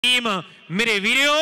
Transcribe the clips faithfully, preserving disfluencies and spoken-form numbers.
Team मेरे वीरो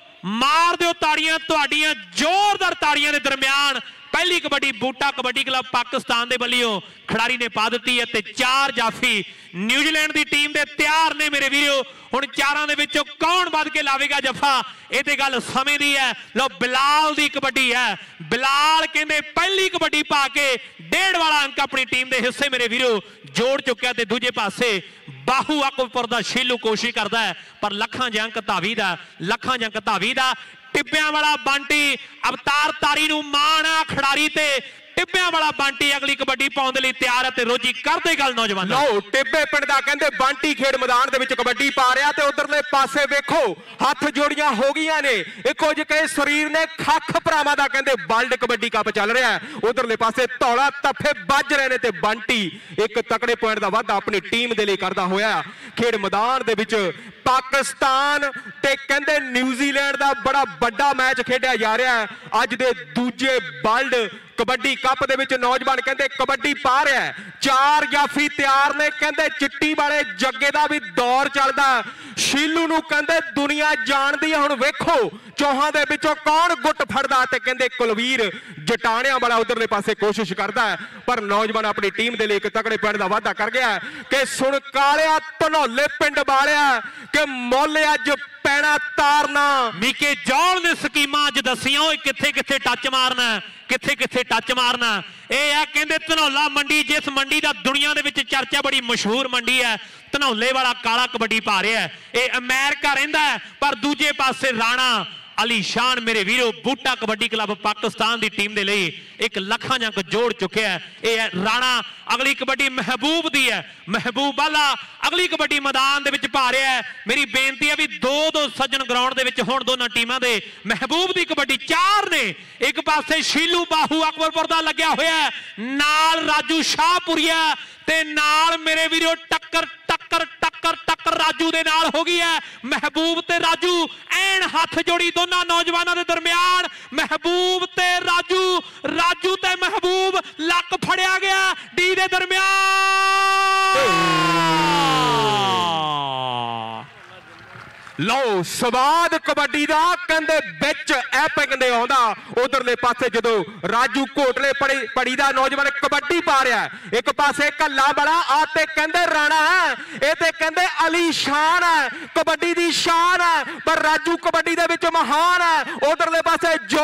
मार दो ताड़ियां, तुहाड़ियां जोरदार ताड़ियां दे दरम्यान पहली कबड्डी बूटा कबड्डी क्लब पाकिस्तान के बलियों खिडारी ने पा दी है। ते चार जाफी न्यूजीलैंड की टीम के तैयार ने मेरे वीरो। हुण चारां दे विचों कौन वध के लावेगा जफा, ये तो गल समय दी है। लो बिलाल दी कबड्डी है, बिलाल कहंदे पहली कबड्डी पा के डेढ़ वाला अंक अपनी टीम के हिस्से मेरे वीरो जोड़ चुक्या। ते दूजे पासे बाहू अकबरपुर दा शीलू कोशिश करता है पर लखां ज अंक धावी दा, लखां ज अंक धावी दा। टिब्बियां वाला बंटी अवतार तारी नूं माण आ खिडारी ते टिब्बियां वाला बंटी अगली कबड्डी पाउण दे लई तैयार है। ते रोजी करदे गल नौजवान लो टिब्बे पिंड दा कहंदे बंटी खेड मैदान दे विच कबड्डी पा रहा ते उधरले पासे वेखो हथ जोड़ियां हो गईयां ने, इको जिहे शरीर ने खख भरावां दा कहंदे वर्ल्ड कबड्डी कप चल रहा है। उधरले पासे धौला तफे बज रहे ने ते बंटी एक तकड़े पॉइंट दा वाधा अपनी टीम दे लई करदा होया खेड मैदान दे विच पाकिस्तान ते कहंदे न्यूजीलैंड दा बड़ा बड़ा मैच खेडिया जा रहा है। अज दे दूजे वर्ल्ड कबड्डी कप दे विच नौजवान कहंदे कबड्डी पा रहा है। चार जाफी तैयार ने, कहंदे चिट्टी वाले जग्गे दा भी दौर चलदा। शीलू नूं कहंदे दुनिया जानदी है। हुण वेखो चौहां दे विचों कौन गुट फड़दा ते कहंदे कुलवीर जटाणियां वाला उधरले पासे कोशिश करदा है पर नौजवान अपनी टीम दे लई एक तगड़े पॉइंट दा वाधा कर गया कि सुन कालिया धनौले पिंड वालिया कि मुੱਲ अज पैना तारना। मीके जौल ने स्कीमां अज दसियां किथे किथे टच मारना, किथे किथे टच मारना। ये है कहंदे धनौला मंडी, जिस मंडी का दुनिया दे विच चर्चा बड़ी मशहूर मंडी है, धनौले वाला काला कबड्डी पा रहा है। ये अमेरिका रहिंदा है पर दूजे पासे राणा अली शान मेरे वीरो बूटा कबड्डी क्लब पाकिस्तान की टीम के लिए एक लखां अंक जोड़ चुके हैं। ये है राणा। अगली कबड्डी महबूब दी है, महबूब वाला अगली कबड्डी मैदान दे विच पा रहा है। मेरी बेनती है भी दो दो सज्जन ग्राउंड दे विच होण दोनों टीमां दे। महबूब दी कबड्डी चार ने, एक पासे शीलू बाहू अकबरपुर दा लग्या होया है, नाल राजू शाहपुरिया ते नाल मेरे वीरो टक्कर टक्कर टक्कर टक्कर राजू दे नाल हो गई है। महबूब ते राजू ऐन हाथ जोड़ी दोनों नौजवानों के दरम्यान। महबूब ते राजू, राजू ते महबूब लक फड़िया गया डी दे दरम्यान। लो स्वाद कबड्डी दा कहंदे विच एपिक दे आउंदा। उधरले पासे जदों राजू कोटले पड़ी पड़ी दा नौजवान कबड्डी पा रहा है, एक पासे कल्ला बड़ा आते कहंदे राणा है, ये ते कहंदे अली शान है, कबड्डी दी शान है पर राजू कबड्डी दे विच महान है। उधरले पासे जो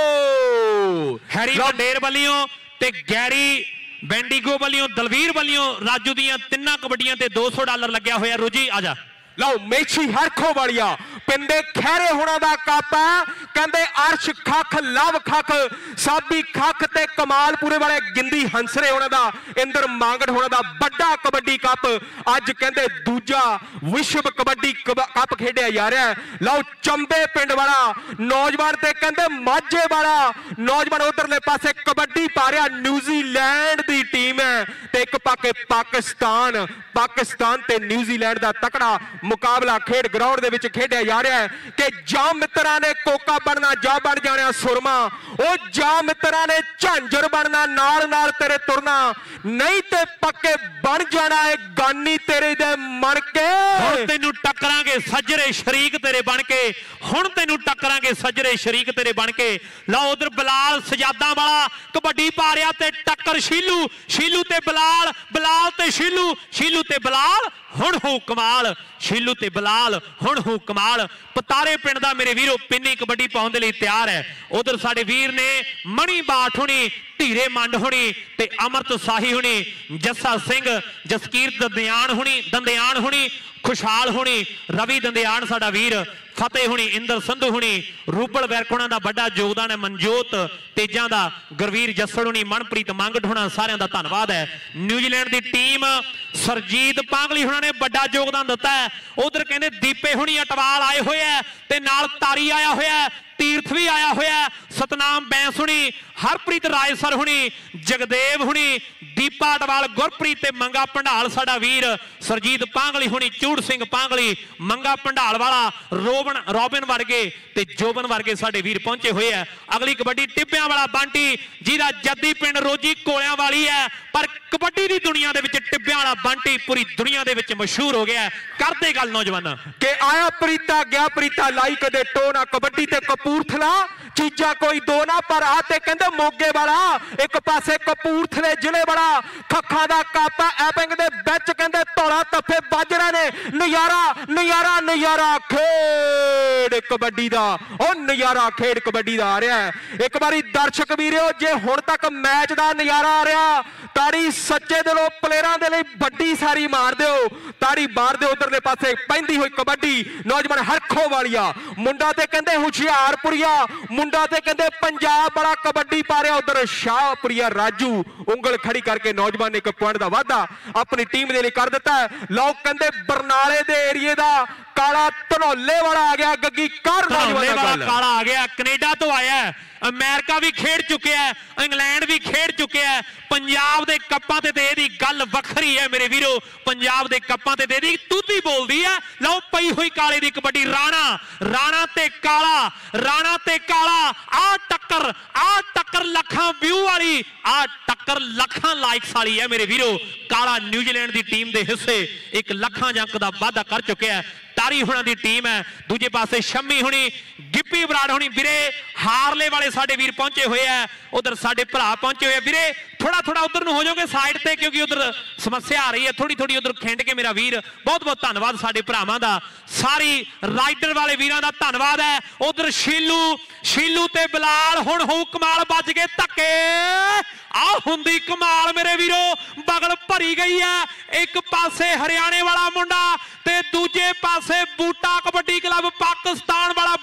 हैरी वंडेर बलियों ते गैरी बेंडिगो बलियों दलवीर बलियों राजू दियां तिन्ना कबड्डियां ते दो सौ डॉलर लग्या होया। रोजी आजा लो मेछी हरखो वालिया पिंडे खैरे होना दा कप है, कहंदे अर्श खख लव खख साबी खख ते कमालपुरे वाले गिंदी हंसरे होना दा इंदर मांगड़ होना दा बड़ा कबड्डी कप अज कहंदे दूजा विश्व कबड्डी कप खेडिया जा रहा है। लो चंबे पिंड वाला नौजवान ते कहंदे माझे वाला नौजवान उधरले पासे कबड्डी पा रहा। न्यूजीलैंड दी टीम है ते एक पाके पाकिस्तान, पाकिस्तान ते न्यूजीलैंड दा तकड़ा मुकाबला खेड ग्राउंड दे विच खेडिया जा रहा है कि जा मित्रा ने कोका बनना जा बन जाना सुरमा, ओ जा मित्रा ने झांझर बनना नाल नाल तेरे तुरना, नहीं ते पक्के बन जाना है गानी तेरे दे मन के। हुण तैनू टकरांगे सजरे शरीक तेरे बन के, हुण तैनू टकरांगे सजरे शरीक तेरे बन के। लो उधर बिलाल सजादा वाला कबड्डी पा रहा ते टक्कर शीलू, शीलू ते बिलाल, बिलाल ते शीलू, शीलू ते बिलाल हुण हो कमाल, शीलू ते बिलाल हुण हो कमाल। पतारे पिंड दा मेरे वीरो पिन्नी कबड्डी पाउण दे लई तैयार है। उधर साडे वीर ने मणी बाठ होनी, धीरे मंड होनी ते अमरत साही होनी, जस्सा सिंह जसकीर दंदियान होनी, दंदियान होनी, खुशहाल होनी, रवि दंदियान साडा वीर, फतेह होनी, इंदर संधू होनी, रूबल वैरकोणा दा बड़ा योगदान है, मनजोत तेजा दा, गुरवीर जस्सड़ होनी, मनप्रीत मंगट होना, सारियां दा धन्नवाद है। न्यूजीलैंड दी टीम सरजीत पांगली होना ने बड़ा योगदान दिता है। उधर कहंदे दीपे होनी अटवाल आए हुए है ते नाल तारी आया होया है, तीर्थ भी आया होया, सतनाम बैंस हुणी, हरप्रीत रायसर हुणी, जगदेव हुणी, दीपा अटवाल, गुरप्रीत ते मंगा भंडाल, साडा वीर सरजीत पांगली हुणी, चूड़ सिंह पांगली, मंगा भंडाल वाला, रोबन रॉबिन वर्गे ते जोबन वर्गे साडे वीर पहुंचे हुए है। अगली कबड्डी टिब्बियां वाला बंटी जिहदा जद्दी पिंड रोजी कोलियां वाली है, पर कबड्डी दी दुनिया दे विच टिब्बियां वाला बंटी पूरी दुनिया दे विच मशहूर हो गया। करदे गल नौजवान के आया प्रीता गया प्रीता, लाई कदे टोना, कबड्डी ते कपूरथला चीजा कोई दो ना, पर आते कहंदे मोगे वाला एक पासे कपूरथले जिले वाला खखा दा कापा एपिंग दे विच कहंदे धौला तफे बज रहे ने। नजारा नजारा नजारा खेड कबड्डी दा, ओ नजारा खेड कबड्डी दा आ रहा है। एक बारी दर्शक वीरो जे हुण तक मैच दा नजारा आ रहा, ताड़ी सच्चे दिलों प्लेयरां दे लई बड्डी सारी मार दिओ, ताड़ी मार दिओ। उधरले पासे पैंदी हुई कबड्डी नौजवान हरखो वालिया मुंडा ते कहंदे हुशियारपुरिया, मुंडा ते कहंदे पंजाब बड़ा कबड्डी पा रहा। उधर शाहपुरिया राजू उंगल खड़ी करके नौजवान ने एक पॉइंट का वाधा अपनी टीम के लिए कर दिता है। लोग कहंदे बरनाले दे एरिए का काला धनौले वाला आ गया, गग्गी कर काला आ गया, कनेडा तो आया, अमेरिका भी खेड चुके हैं, इंग्लैंड भी खेड चुके हैं। पंजाब दे कप्पां ते ते दी गल वखरी है मेरे वीरो, पंजाब दे कप्पां ते ते दी तूती बोलदी है। लो पई हुई काले दी कबड्डी, राणा राणा ते काला, राणा ते काला, आ टक्कर आ टक्कर लखां व्यू वाली, आ टक्कर लखां लाइक्स वाली है मेरे वीरो। काला न्यूजीलैंड दी टीम दे हिस्से एक लखां अंक दा वाधा कर चुके हैं। तारी हुणा दी टीम है, दूजे पासे शम्मी हुणी, गिप्पी बराड़ हुणी, वीरे हारले वाले साडे वीर पहुंचे हुए हैं। उधर साडे भरा पहुंचे हुए वीरे, थोड़ा थोड़ा उधर हो जाओगे साइड ते, क्योंकि उधर समस्या आ रही है थोड़ी थोड़ी, उधर खेंड के मेरा वीर। बहुत बहुत धन्यवाद साडे भरावां दा, सारी राइडर वाले वीरां दा धन्यवाद है। उधर शीलू शीलू ते बिलाल हुण हो कमाल, बज गए धक्के, आ हुंदी कमाल मेरे वीरो, बगल भरी गई है। एक पासे हरियाणे वाला मुंडा ते दूजे पासे बूटा कबड्डी क्लब पाकिस्तान वाला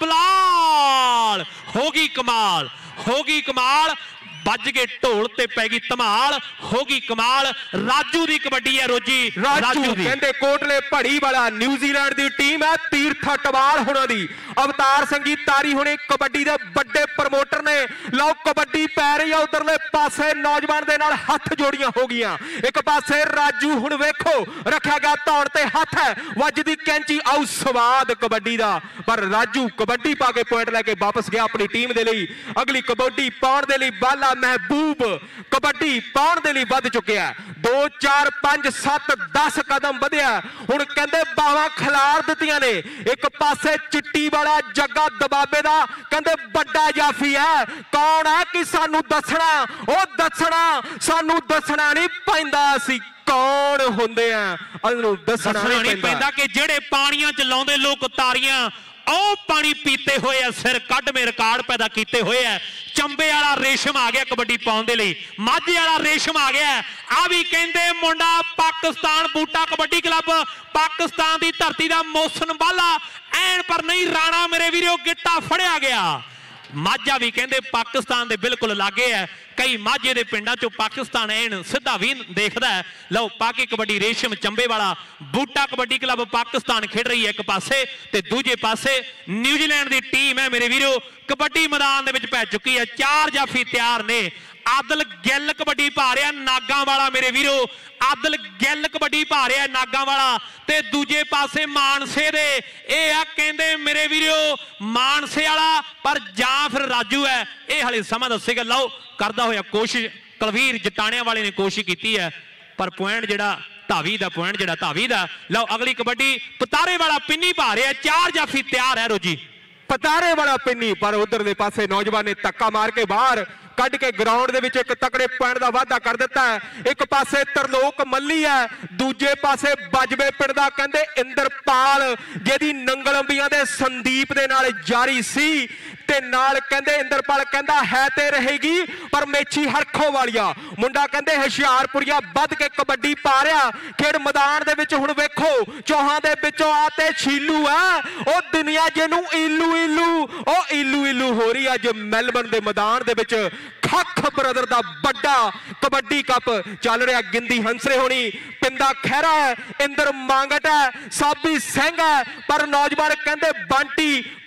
बिलाल, होगी कमाल होगी कमाल, बज गए ढोल ते पैगी धमाल, होगी कमाल। राजू दी कबड्डी है रोजी, राजू कहंदे कोटले भड़ी वाला न्यूजीलैंड दी टीम है, तीर्थ अटवाल हुणां दी, अवतार संगी तारी हुणे कबड्डी दे बड़े प्रमोटर ने। लो कबड्डी पै रही है, उधरले पासे नौजवान दे नाल हथ जोड़ियां हो गईयां। एक पासे राजू हुण वेखो रखा गया धौड़ ते हथ है, वजदी कैंची, आउ स्वाद कबड्डी दा, पर राजू कबड्डी पा के पॉइंट लैके वापस गया अपनी टीम दे लई। अगली कबड्डी पाउण दे लई बाला महबूब कबड्डी पाउण दे लई वध चुकिया, दो चार पांच सत्त दस कदम वधिया। हुण कहंदे बावां खिलार दित्तियां ने। एक पासे चिट्टी वाला जग्गा दबाबे दा कहंदे बड़ा जाफी है, कौन है कि सानू दसना, ओ दसना सानू दसना नहीं पैंदा, असीं कौन हुंदे आ अनू दसना नहीं पैंदा। कि जेड़े पानियां च लाउंदे लोक तारियां, ओ पानी पीते हुए है, सिर कट में रिकॉर्ड पैदा किए हुए है। चंबे वाला रेशम आ गया कबड्डी पाउण दे लई, माझे वाला रेशम आ गया। आ भी कहंदे मुंडा पाकिस्तान बूटा कबड्डी क्लब पाकिस्तान की धरती का मोसन बाला, ऐन पर नहीं राणा मेरे वीरो गिट्टा फड़िया गया। माझा भी कहंदे पाकिस्तान दे बिल्कुल लागे है, कई माझे दे पिंडां चों पाकिस्तान ऐन सीधा भी देखदा है। लो पाकी कबड्डी रेशम चंबे वाला बूटा कबड्डी क्लब पाकिस्तान खेड रही है एक पासे, ते दूजे पासे न्यूजीलैंड की टीम है मेरे वीरो कबड्डी मैदान दे विच पै चुकी है। चार जाफी तैयार ने। आदल गिल कबड्डी पा रहा नागा वाला मेरे वीरो, आदल गिल कबड्डी पा रहा नागा वाला, ते दूजे पासे मानसे दे ए आ कहंदे मेरे वीरो मानसे वाला, पर जां फिर राजू है, ये हाले समा दसेगा। लो करदा होया कोशिश, कलवीर जटाणिया वाले ने कोशिश की है, पर पॉइंट जिहड़ा धावी दा पॉइंट जिहड़ा धावी दा। लो अगली कबड्डी पतारे वाला पिन्नी पा रहा, चार जाफी तैयार है रोजी, पतारे वाला पिन्नी, पर उधरले पासे नौजवान ने धक्का मार के बाहर कट के ग्राउंड दे विच एक तकड़े पॉइंट का वाधा कर दिता है। एक पासे तरलोक मल्ली है, दूजे पासे बजबे पिंड दा कहंदे इंद्रपाल, जिहदी नंगल अंबियां दे संदीप दे नाल जारी सी, ते नाल कहंदे इंद्रपाल कहंदा है ते रहेगी, पर मेछी हरखो वालिया मुंडा कहंदे हुशियारपुरिया वध के कबड्डी पा रहा। खेड मैदान दे विच हुण वेखो चौहां दे विचों आते छीलू है, ओ दुनिया जिहनू इलू इलू ओ इलू इलू हो रही अज मेलबर्न दे मैदान दे विच। खख ब्रदर दा बड़ा कबड्डी कप चल रहा, गिंदी हंसरे होनी, पिंदा खैरा है, इंदर मांगट है, साबी सिंह है, पर नौजवान कहंदे बंटी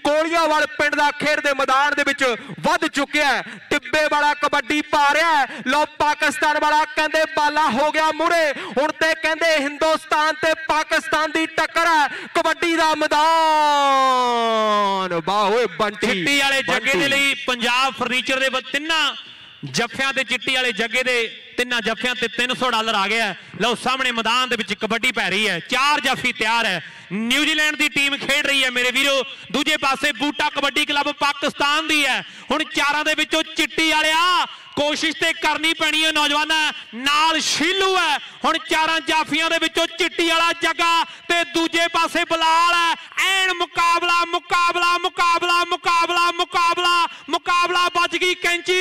ਕੋਲੀਆਂਵਾਲ ਪਿੰਡ ਦਾ ਖੇਡ ਦੇ ਮੈਦਾਨ ਦੇ ਵਿੱਚ ਵੱਧ ਚੁੱਕਿਆ ਹੈ। ਟਿੱਬੇ ਵਾਲਾ ਕਬੱਡੀ ਪਾ ਰਿਹਾ ਹੈ। ਲਓ ਪਾਕਿਸਤਾਨ ਵਾਲਾ ਕਹਿੰਦੇ ਬਾਲਾ ਹੋ ਗਿਆ ਮੂਹਰੇ, ਹੁਣ ਤੇ ਕਹਿੰਦੇ ਹਿੰਦੁਸਤਾਨ ਤੇ ਪਾਕਿਸਤਾਨ ਦੀ ਟੱਕਰ ਹੈ ਕਬੱਡੀ ਦਾ ਮੈਦਾਨ। ਵਾਹ ਓਏ ਬੰਟੀ, ਚਿੱਟੀ ਵਾਲੇ ਜੱਗੇ ਦੇ ਲਈ ਪੰਜਾਬ ਫਰਨੀਚਰ ਦੇ ਤਿੰਨਾਂ ਜੱਫਿਆਂ ਤੇ ਚਿੱਟੀ ਵਾਲੇ ਜੱਗੇ ਦੇ ਤਿੰਨਾਂ ਜੱਫਿਆਂ ਤੇ तीन सौ ਡਾਲਰ ਆ ਗਿਆ। ਲਓ ਸਾਹਮਣੇ ਮੈਦਾਨ ਦੇ ਵਿੱਚ ਕਬੱਡੀ ਪੈ ਰਹੀ ਹੈ, ਚਾਰ ਜਾਫੀ ਤਿਆਰ ਹੈ। ਨਿਊਜ਼ੀਲੈਂਡ ਦੀ ਟੀਮ ਖੇਡ ਰਹੀ ਹੈ ਮੇਰੇ ਵੀਰੋ, ਦੂਜੇ ਪਾਸੇ ਬੂਟਾ ਕਬੱਡੀ ਕਲੱਬ ਪਾਕਿਸਤਾਨ ਦੀ ਹੈ। ਹੁਣ ਚਾਰਾਂ ਦੇ ਵਿੱਚੋਂ ਚਿੱਟੀ ਵਾਲਿਆ ਕੋਸ਼ਿਸ਼ ਤੇ ਕਰਨੀ ਪੈਣੀ ਹੈ ਨੌਜਵਾਨਾਂ ਨਾਲ। ਸ਼ੀਲੂ ਹੈ ਹੁਣ ਚਾਰਾਂ ਜਾਫੀਆਂ ਦੇ ਵਿੱਚੋਂ ਚਿੱਟੀ ਵਾਲਾ ਜੱਗਾ ਤੇ ਦੂਜੇ ਪਾਸੇ ਬਲਾਲ ਹੈ। ਐਨ ਮੁਕਾਬਲਾ ਮੁਕਾਬਲਾ ਮੁਕਾਬਲਾ ਮੁਕਾਬਲਾ ਮੁਕਾਬਲਾ ਮੁਕਾਬਲਾ ਵੱਜ ਗਈ ਕੈਂਚੀ,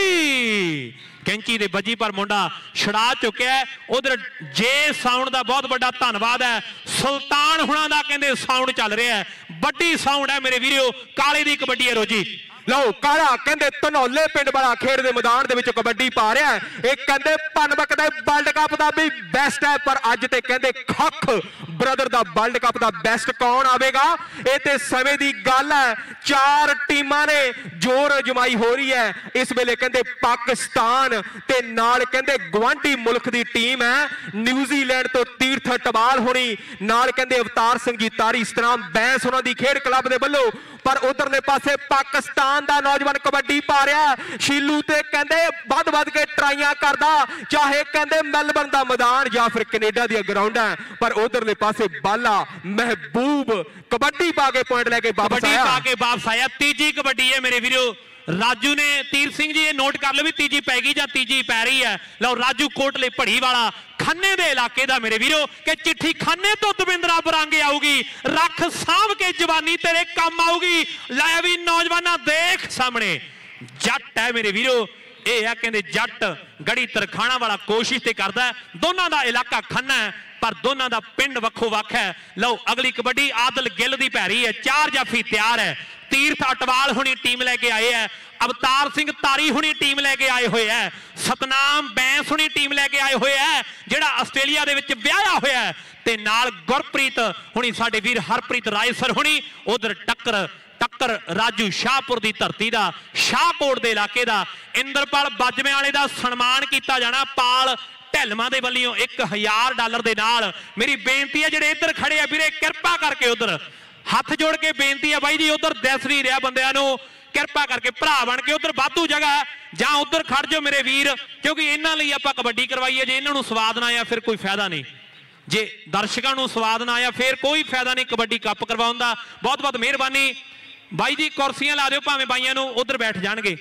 ਕੈਂਚੀ ਦੇ ਵੱਜੀ ਪਰ ਮੁੰਡਾ ਛੜਾ ਚੁੱਕਿਆ। ਉਧਰ ਜੇ ਸਾਊਂਡ ਦਾ ਬਹੁਤ ਵੱਡਾ ਧੰਨਵਾਦ ਹੈ, ਸੁਲਤਾਨ ਹੁਣਾਂ ਦਾ ਕਹਿੰਦੇ ਸਾਊਂਡ ਚੱਲ ਰਿਹਾ ਹੈ, ਵੱਡੀ ਸਾਊਂਡ ਹੈ ਮੇਰੇ ਵੀਰੋ। ਕਾਲੇ ਦੀ ਕਬੱਡੀ ਹੈ ਰੋਜੀ। ਲਓ ਕਾਲਾ ਕਹਿੰਦੇ ਧਨੌਲੇ ਪਿੰਡ ਵਾਲਾ ਖੇਡ ਦੇ ਮੈਦਾਨ ਦੇ ਵਿੱਚ ਕਬੱਡੀ ਪਾ ਰਿਹਾ ਹੈ। ਇਹ ਕਹਿੰਦੇ ਪਨਬਕ ਦੇ ਵਰਲਡ ਕੱਪ ਦਾ ਵੀ ਬੈਸਟ ਹੈ, ਪਰ ਅੱਜ ਤੇ ਕਹਿੰਦੇ ਖੱਖ ਬ੍ਰਦਰ ਦਾ ਵਰਲਡ ਕੱਪ ਦਾ ਬੈਸਟ ਕੌਣ ਆਵੇਗਾ ਇਹ ਤੇ ਸਮੇਂ ਦੀ ਗੱਲ ਹੈ। ਚਾਰ ਟੀਮਾਂ ਨੇ ਜ਼ੋਰ ਅਜਮਾਈ ਹੋ ਰਹੀ ਹੈ ਇਸ ਵੇਲੇ। ਕਹਿੰਦੇ ਪਾਕਿਸਤਾਨ ਤੇ ਨਾਲ ਕਹਿੰਦੇ ਗਵਾਂਢੀ ਮੁਲਕ ਦੀ ਟੀਮ ਹੈ ਨਿਊਜ਼ੀਲੈਂਡ ਤੋਂ ਤੀਰਥ ਟਵਾਲ ਹੋਣੀ, ਨਾਲ ਕਹਿੰਦੇ ਅਵਤਾਰ ਸਿੰਘ ਜੀ ਤਾਰੀ ਸਤਨਾਮ ਬੈਂਸ ਉਹਨਾਂ ਦੀ ਖੇਡ ਕਲੱਬ ਦੇ ਵੱਲੋਂ। ਪਰ ਉਧਰਲੇ ਪਾਸੇ ਪਾਕਿਸਤਾਨ ਦਾ ਨੌਜਵਾਨ ਕਬੱਡੀ ਪਾ ਰਿਹਾ। ਸ਼ੀਲੂ ਤੇ ਕਹਿੰਦੇ ਵੱਧ ਵੱਧ ਕੇ ਟਰਾਈਆਂ ਕਰਦਾ, ਚਾਹੇ ਕਹਿੰਦੇ ਮੈਲਬਰਨ ਦਾ ਮੈਦਾਨ ਜਾਂ ਫਿਰ ਕੈਨੇਡਾ ਦੀਆਂ ਗਰਾਊਂਡਾਂ। ਪਰ ਉਧਰਲੇ ਪਾਸੇ ਬਾਲਾ ਮਹਿਬੂਬ ਕਬੱਡੀ ਪਾ ਕੇ ਪੁਆਇੰਟ ਲੈ ਕੇ ਵਾਪਸ ਆਇਆ, ਪਾ ਕੇ ਵਾਪਸ ਆਇਆ। ਤੀਜੀ ਕਬੱਡੀ ਹੈ ਮੇਰੇ ਵੀਰੋ। ਰਾਜੂ ਨੇ ਤੀਰ ਸਿੰਘ ਜੀ ਇਹ ਨੋਟ ਕਰ ਲਓ ਵੀ ਤੀਜੀ ਪੈ ਗਈ ਜਾਂ ਤੀਜੀ ਪੈ ਰਹੀ ਹੈ। ਲਓ ਰਾਜੂ ਕੋਟਲੇ ਭੜੀ ਵਾਲਾ ਖੰਨੇ ਦੇ ਇਲਾਕੇ ਦਾ ਮੇਰੇ ਵੀਰੋ ਕਿ ਚਿੱਠੀ ਖੰਨੇ ਤੋਂ ਦਵਿੰਦਰਾ ਬਰਾਂਗੇ ਆਊਗੀ, ਰੱਖ ਸਾਂਭ ਕੇ ਜਵਾਨੀ ਤੇਰੇ ਕੰਮ ਆਊਗੀ। ਲੈ ਵੀ ਨੌਜਵਾਨਾਂ ਦੇਖ ਸਾਹਮਣੇ ਜੱਟ ਹੈ ਮੇਰੇ ਵੀਰੋ। ਇਹ ਆ ਕਹਿੰਦੇ ਜੱਟ ਗੜੀ ਤਰਖਾਣਾ ਵਾਲਾ ਕੋਸ਼ਿਸ਼ ਤੇ ਕਰਦਾ। ਦੋਨਾਂ ਦਾ ਇਲਾਕਾ ਖੰਨਾ ਹੈ ਪਰ ਦੋਨਾਂ ਦਾ ਪਿੰਡ ਵੱਖੋ ਵੱਖ ਹੈ। ਲਓ ਅਗਲੀ ਕਬੱਡੀ ਆਦਲ ਗਿੱਲ ਦੀ ਪੈ ਰਹੀ ਹੈ, ਚਾਰ ਜਾਫੀ ਤਿਆਰ ਹੈ। ਤੀਰਥ ਅਟਵਾਲ ਹੁਣੀ ਟੀਮ ਲੈ ਕੇ ਆਏ ਹੈ, ਅਵਤਾਰ ਸਿੰਘ ਤਾਰੀ ਹੁਣੀ ਟੀਮ ਲੈ ਕੇ ਆਏ ਹੋਏ ਹੈ, ਸਤਨਾਮ ਬੈਂਸ ਹੁਣੀ ਟੀਮ ਲੈ ਕੇ ਆਏ ਹੋਏ ਹੈ ਜਿਹੜਾ ਆਸਟ੍ਰੇਲੀਆ ਦੇ ਵਿੱਚ ਵਿਆਹਿਆ ਹੋਇਆ ਹੈ, ਤੇ ਨਾਲ ਗੁਰਪ੍ਰੀਤ ਹੁਣੀ ਸਾਡੇ ਵੀਰ ਹਰਪ੍ਰੀਤ ਰਾਏਸਰ ਹੁਣੀ। ਉਧਰ ਟੱਕਰ ਟੱਕਰ ਰਾਜੂ ਸ਼ਾਹਪੁਰ ਦੀ ਧਰਤੀ ਦਾ, ਸ਼ਾਹਕੋਟ ਦੇ ਇਲਾਕੇ ਦਾ। ਇੰਦਰਪਾਲ ਬਾਜਵੇਂ ਵਾਲੇ ਦਾ ਸਨਮਾਨ ਕੀਤਾ ਜਾਣਾ ਪਾਲ ਢਿਲਮਾਂ ਦੇ ਵੱਲੋਂ ਇੱਕ ਹਜ਼ਾਰ ਡਾਲਰ ਦੇ ਨਾਲ। ਮੇਰੀ ਬੇਨਤੀ ਹੈ ਜਿਹੜੇ ਇੱਧਰ ਖੜੇ ਆ ਵੀਰੇ ਕਿਰਪਾ ਕਰਕੇ ਉਧਰ ਹੱਥ ਜੋੜ ਕੇ ਬੇਨਤੀ ਹੈ ਬਾਈ ਜੀ, ਉਧਰ ਦਿਸ ਨਹੀਂ ਰਿਹਾ ਬੰਦਿਆਂ ਨੂੰ, ਕਿਰਪਾ ਕਰਕੇ ਭਰਾ ਬਣ ਕੇ ਉਧਰ ਵਾਧੂ ਜਗ੍ਹਾ ਜਾਂ ਉਧਰ ਖੜ ਜਾਓ ਮੇਰੇ ਵੀਰ, ਕਿਉਂਕਿ ਇਹਨਾਂ ਲਈ ਆਪਾਂ ਕਬੱਡੀ ਕਰਵਾਈਏ। ਜੇ ਇਹਨਾਂ ਨੂੰ ਸਵਾਦ ਨਾ ਆਇਆ ਫਿਰ ਕੋਈ ਫਾਇਦਾ ਨਹੀਂ, ਜੇ ਦਰਸ਼ਕਾਂ ਨੂੰ ਸਵਾਦ ਨਾ ਆਇਆ ਫਿਰ ਕੋਈ ਫਾਇਦਾ ਨਹੀਂ ਕਬੱਡੀ ਕੱਪ ਕਰਵਾਉਣ ਦਾ। ਬਹੁਤ ਬਹੁਤ ਮਿਹਰਬਾਨੀ ਬਾਈ ਜੀ, ਕੁਰਸੀਆਂ ਲਾ ਦਿਓ ਭਾਵੇਂ ਬਾਈਆਂ ਨੂੰ ਉਧਰ ਬੈਠ ਜਾਣਗੇ।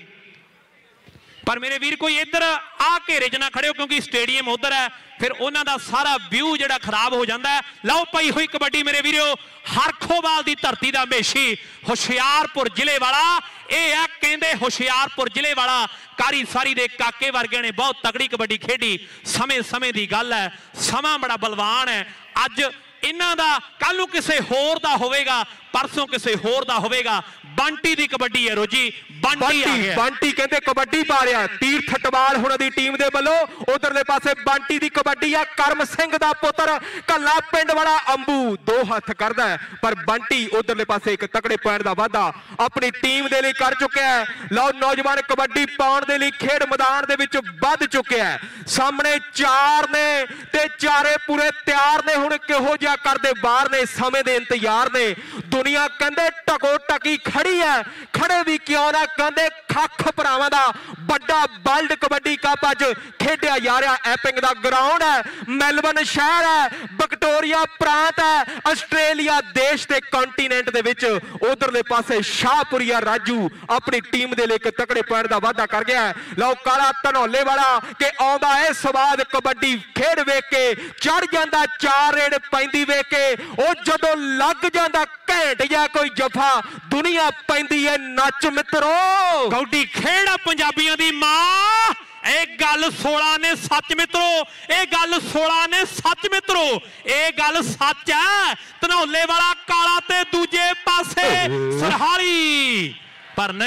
ਪਰ ਮੇਰੇ ਵੀਰ ਕੋਈ ਇੱਧਰ ਆ ਘੇਰੇ 'ਚ ਨਾ ਖੜਿਓ ਕਿਉਂਕਿ ਸਟੇਡੀਅਮ ਉਧਰ ਹੈ, ਫਿਰ ਉਹਨਾਂ ਦਾ ਸਾਰਾ ਵਿਊ ਜਿਹੜਾ ਖਰਾਬ ਹੋ ਜਾਂਦਾ ਹੈ। ਲਓ ਪਈ ਹੋਈ ਕਬੱਡੀ ਮੇਰੇ ਵੀਰੋ, ਹਰਖੋਵਾਲ ਦੀ ਧਰਤੀ ਦਾ ਮੇਸ਼ੀ ਹੁਸ਼ਿਆਰਪੁਰ ਜ਼ਿਲ੍ਹੇ ਵਾਲਾ। ਇਹ ਆ ਕਹਿੰਦੇ ਹੁਸ਼ਿਆਰਪੁਰ ਜ਼ਿਲ੍ਹੇ ਵਾਲਾ ਕਾਰੀ ਸਾਰੀ ਦੇ ਕਾਕੇ ਵਰਗਿਆਂ ਨੇ ਬਹੁਤ ਤਗੜੀ ਕਬੱਡੀ ਖੇਡੀ। ਸਮੇਂ ਸਮੇਂ ਦੀ ਗੱਲ ਹੈ, ਸਮਾਂ ਬੜਾ ਬਲਵਾਨ ਹੈ। ਅੱਜ ਇਹਨਾਂ ਦਾ ਕੱਲ ਨੂੰ ਕਿਸੇ ਹੋਰ ਦਾ ਹੋਵੇਗਾ, ਪਰਸੋਂ ਕਿਸੇ ਹੋਰ ਦਾ ਹੋਵੇਗਾ। ਬੰਟੀ ਦੀ ਕਬੱਡੀ ਹੈ ਰੋਜੀ, ਬੰਟੀ ਆ ਗਿਆ। ਬੰਟੀ ਕਹਿੰਦੇ ਕਬੱਡੀ ਪਾ ਰਿਹਾ ਤੀਰਥ ਟਵਾਲ ਹੁਣਾਂ ਦੀ ਟੀਮ ਦੇ ਵੱਲੋਂ। ਉਧਰਲੇ ਪਾਸੇ ਬੰਟੀ ਦੀ ਕਬੱਡੀ ਆ, ਕਰਮ ਸਿੰਘ ਦਾ ਪੁੱਤਰ ਕੱਲਾ ਪਿੰਡ ਵਾਲਾ ਅੰਬੂ ਦੋ ਹੱਥ ਕਰਦਾ ਹੈ, ਪਰ ਬੰਟੀ ਉਧਰਲੇ ਪਾਸੇ ਇੱਕ ਤਕੜੇ ਪੁਆਇੰਟ ਦਾ ਵਾਧਾ ਆਪਣੀ ਟੀਮ ਦੇ ਲਈ ਕਰ ਚੁੱਕਿਆ ਹੈ। ਲਓ ਨੌਜਵਾਨ ਕਬੱਡੀ ਪਾਉਣ ਦੇ ਲਈ ਖੇਡ ਮੈਦਾਨ ਦੇ ਵਿੱਚ ਵੱਧ ਚੁੱਕਿਆ ਹੈ। ਸਾਹਮਣੇ ਚਾਰ ਨੇ ਤੇ ਚਾਰੇ ਪੂਰੇ ਤਿਆਰ ਨੇ। ਹੁਣ ਕਿਹੋ ਜਿਹਾ ਕਰਦੇ ਬਾਹਰ ਨੇ, ਸਮੇਂ ਦੇ ਇੰਤਜ਼ਾਰ ਨੇ। ਦੁਨੀਆ ਕਹਿੰਦੇ ਟਕੋ ਟਕੀ ਖੜੀ ਹੈ, ਖੜੇ ਵੀ ਕਿਉਂ ਨਾ। ਕਹਿੰਦੇ ਖੱਖ ਭਰਾਵਾਂ ਦਾ ਵੱਡਾ ਵਰਲਡ ਕਬੱਡੀ ਕੱਪ ਅੱਜ ਖੇਡਿਆ ਜਾ ਰਿਹਾ। ਐਪਿੰਗ ਦਾ ਗਰਾਊਂਡ ਹੈ, ਮੈਲਬਰਨ ਸ਼ਹਿਰ ਹੈ, ਵਿਕਟੋਰੀਆ ਪ੍ਰਾਂਤ ਹੈ, ਆਸਟ੍ਰੇਲੀਆ ਦੇਸ਼ ਦੇ ਕੰਟੀਨੈਂਟ ਦੇ ਵਿੱਚ। ਉਧਰਲੇ ਪਾਸੇ ਸ਼ਾਹਪੁਰੀਆ ਰਾਜੂ ਆਪਣੀ ਟੀਮ ਦੇ ਲਈ ਇੱਕ ਤਕੜੇ ਪੁਆਇੰਟ ਦਾ ਵਾਅਦਾ ਕਰ ਗਿਆ। ਲਓ ਕਾਲਾ ਧਨੌਲੇ ਵਾਲਾ ਕਿ ਆਉਂਦਾ ਹੈ ਸਵਾਦ ਕਬੱਡੀ ਖੇਡ ਵੇਖ ਕੇ, ਚੜ ਜਾਂਦਾ ਚਾਰ ਰੇਡ ਪੈਂਦੀ ਵੇਖ ਕੇ। ਉਹ ਜਦੋਂ ਲੱਗ ਜਾਂਦਾ ਘੈਂਟ ਜਾਂ ਕੋਈ ਜਫਾ ਦੁਨੀਆ ਪੈਂਦੀ ਹੈ ਨੱਚ ਮਿੱਤਰੋ। ਕਬੱਡੀ ਖੇਡ ਆ ਪੰਜਾਬੀਆਂ ਦੀ ਮਾਂ। ਇਹ ਗੱਲ ਸੋਲਾਂ ਨੇ ਸੱਚ ਮਿੱਤਰੋ, ਇਹ ਗੱਲ ਸੋਲਾਂ ਨੇ ਸੱਚ ਮਿੱਤਰੋ, ਇਹ ਗੱਲ ਸੱਚ ਹੈ। ਧਨੌਲੇ ਵਾਲਾ ਕਾਲਾ ਤੇ ਦੂਜੇ ਪਾਸੇ ਸਰਹਾਲੀ, ਪਰ ਨਹੀਂ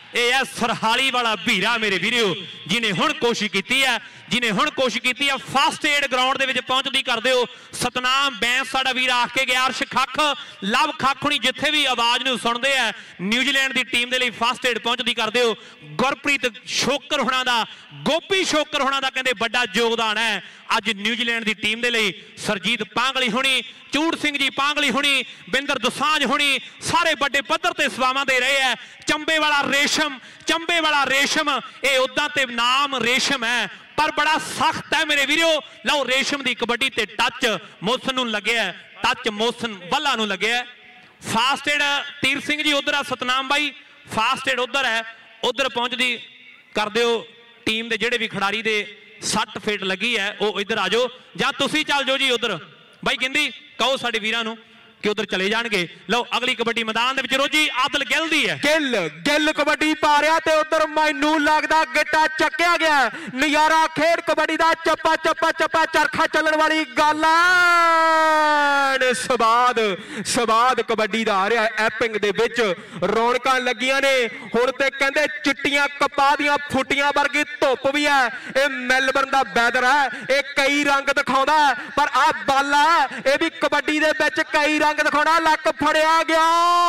ਇਹ ਹੈ ਸਰਹਾਲੀ ਵਾਲਾ ਵੀਰਾ ਮੇਰੇ ਵੀਰੋ, ਜਿਹਨੇ ਹੁਣ ਕੋਸ਼ਿਸ਼ ਕੀਤੀ ਹੈ ਜਿਹਨੇ ਹੁਣ ਕੋਸ਼ਿਸ਼ ਕੀਤੀ ਹੈ ਫਸਟ ਏਡ ਗਰਾਊਂਡ ਦੇ ਵਿੱਚ ਪਹੁੰਚਦੀ ਕਰ ਦਿਓ। ਸਤਨਾਮ ਬੈਂਸ ਸਾਡਾ ਵੀਰ ਆਖ ਕੇ ਗਿਆ, ਅਰਸ਼ ਖੱਖ ਲਵ ਖੱਖ ਹੁਣੀ ਜਿੱਥੇ ਵੀ ਆਵਾਜ਼ ਨੂੰ ਸੁਣਦੇ ਆ ਨਿਊਜ਼ੀਲੈਂਡ ਦੀ ਟੀਮ ਦੇ ਲਈ ਫਸਟ ਏਡ ਪਹੁੰਚਦੀ ਕਰ ਦਿਓ। ਗੁਰਪ੍ਰੀਤ ਸ਼ੋਕਰ ਹੁਣਾਂ ਦਾ, ਗੋਪੀ ਸ਼ੋਕਰ ਹੁਣਾਂ ਦਾ ਕਹਿੰਦੇ ਵੱਡਾ ਯੋਗਦਾਨ ਹੈ ਅੱਜ ਨਿਊਜ਼ੀਲੈਂਡ ਦੀ ਟੀਮ ਦੇ ਲਈ। ਸਰਜੀਤ ਪਾਂਗਲੀ ਹੁਣੀ, ਚੂੜ ਸਿੰਘ ਜੀ ਪਾਂਗਲੀ ਹੁਣੀ, ਬਿੰਦਰ ਦੁਸਾਂਝ ਹੁਣੀ ਸਾਰੇ ਵੱਡੇ ਪੱਧਰ ਤੇ ਸੇਵਾਵਾਂ ਦੇ ਰਹੇ ਹੈ। ਚੰਬੇ ਵਾਲਾ ਰੇਸ਼ਮ, ਚੰਬੇ ਵਾਲਾ ਰੇਸ਼ਮ ਇਹ ਉਦਾਂ ਤੇ ਨਾਮ ਰੇਸ਼ਮ ਹੈ ਪਰ ਬੜਾ ਸਖਤ ਹੈ ਮੇਰੇ ਵੀਰੋ। ਲਓ ਰੇਸ਼ਮ ਦੀ ਕਬੱਡੀ ਤੇ ਟੱਚ ਮੋਸਨ ਨੂੰ ਲੱਗਿਆ, ਟੱਚ ਮੋਸਨ ਬੱਲਾ ਨੂੰ ਲੱਗਿਆ। ਫਾਸਟ ਏਡ ਤੀਰ ਸਿੰਘ ਜੀ ਉਧਰ ਆ, ਸਤਨਾਮ ਬਾਈ ਫਾਸਟ ਏਡ ਉਧਰ ਹੈ, ਉਧਰ ਪਹੁੰਚਦੀ ਕਰ ਦਿਓ। ਟੀਮ ਦੇ ਜਿਹੜੇ ਵੀ ਖਿਡਾਰੀ ਦੇ ਸੱਟ ਫੇਟ ਲੱਗੀ ਹੈ ਉਹ ਇੱਧਰ ਆ ਜਾਓ ਜਾਂ ਤੁਸੀਂ ਚੱਲ ਜਾਓ ਜੀ ਉਧਰ। ਬਾਈ ਕਹਿੰਦੀ ਕਹੋ ਸਾਡੇ ਵੀਰਾਂ ਨੂੰ ਕਿ ਉਧਰ ਚਲੇ ਜਾਣਗੇ। ਲਓ ਅਗਲੀ ਕਬੱਡੀ ਮੈਦਾਨ ਦੇ ਵਿੱਚ ਰੋਜੀ ਆਦਲ ਗਿੱਲ ਦੀ ਹੈ। ਗਿੱਲ ਗਿੱਲ ਕਬੱਡੀ ਪਾ ਰਿਹਾ ਤੇ ਉਧਰ ਮੈਨੂੰ ਲੱਗਦਾ ਗਿੱਟਾ ਚੱਕਿਆ ਗਿਆ। ਨਜ਼ਾਰਾ ਖੇਡ ਕਬੱਡੀ ਦਾ, ਚੱਪਾ ਚੱਪਾ ਚੱਪਾ ਚਰਖਾ ਚੱਲਣ ਵਾਲੀ ਗੱਲ ਆ। ਸਵਾਦ ਸਵਾਦ ਕਬੱਡੀ ਦਾ ਆ ਰਿਹਾ ਐਪਿੰਗ ਦੇ ਵਿੱਚ, ਰੌਣਕਾਂ ਲੱਗੀਆਂ ਨੇ ਹੁਣ ਤੇ ਕਹਿੰਦੇ ਚਿੱਟੀਆਂ ਕਪਾਹ ਦੀਆਂ ਫੁੱਟੀਆਂ ਵਰਗੀ ਧੁੱਪ ਵੀ ਹੈ। ਇਹ ਮੈਲਬਰਨ ਦਾ ਵੈਦਰ ਹੈ, ਇਹ ਕਈ ਰੰਗ ਦਿਖਾਉਂਦਾ ਪਰ ਆ ਬਾਲਾ ਇਹ ਵੀ ਕਬੱਡੀ ਦੇ ਵਿੱਚ ਕਈ ਰੰਗ ਦਿਖਾਉਣਾ। ਲੱਕ ਫੜਿਆ ਗਿਆ,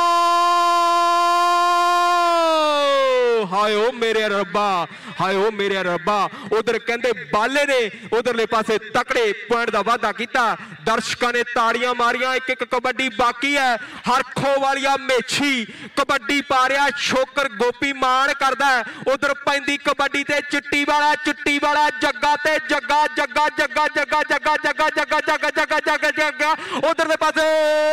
ਹਾਏ ਓ ਮੇਰੇ ਰੱਬਾ, ਹਾਏ ਓ ਮੇਰੇ ਰੱਬਾ। ਉਧਰ ਕਹਿੰਦੇ ਬਾਲੇ ਨੇ ਉਧਰਲੇ ਪਾਸੇ ਤਕੜੇ ਪੁਆਇੰਟ ਦਾ ਵਾਅਦਾ ਕੀਤਾ, ਦਰਸ਼ਕਾਂ ਨੇ ਤਾੜੀਆਂ ਮਾਰੀਆਂ। ਇੱਕ ਇੱਕ ਕਬੱਡੀ ਬਾਕੀ ਹੈ। ਹਰਖੋ ਵਾਲੀਆ ਮੇਛੀ ਕਬੱਡੀ ਪਾ ਰਿਹਾ, ਸ਼ੋਕਰ ਗੋਪੀ ਮਾਣ ਕਰਦਾ। ਉਧਰ ਪੈਂਦੀ ਕਬੱਡੀ ਤੇ ਚਿੱਟੀ ਵਾਲਾ, ਚਿੱਟੀ ਵਾਲਾ ਜੱਗਾ ਤੇ ਜੱਗਾ ਜੱਗਾ ਜੱਗਾ ਜੱਗਾ ਜੱਗਾ ਜੱਗਾ ਜੱਗਾ ਜੱਗਾ ਜੱਗਾ ਜੱਗਾ ਜੱਗਾ ਉਧਰ ਦੇ ਪਾਸੇ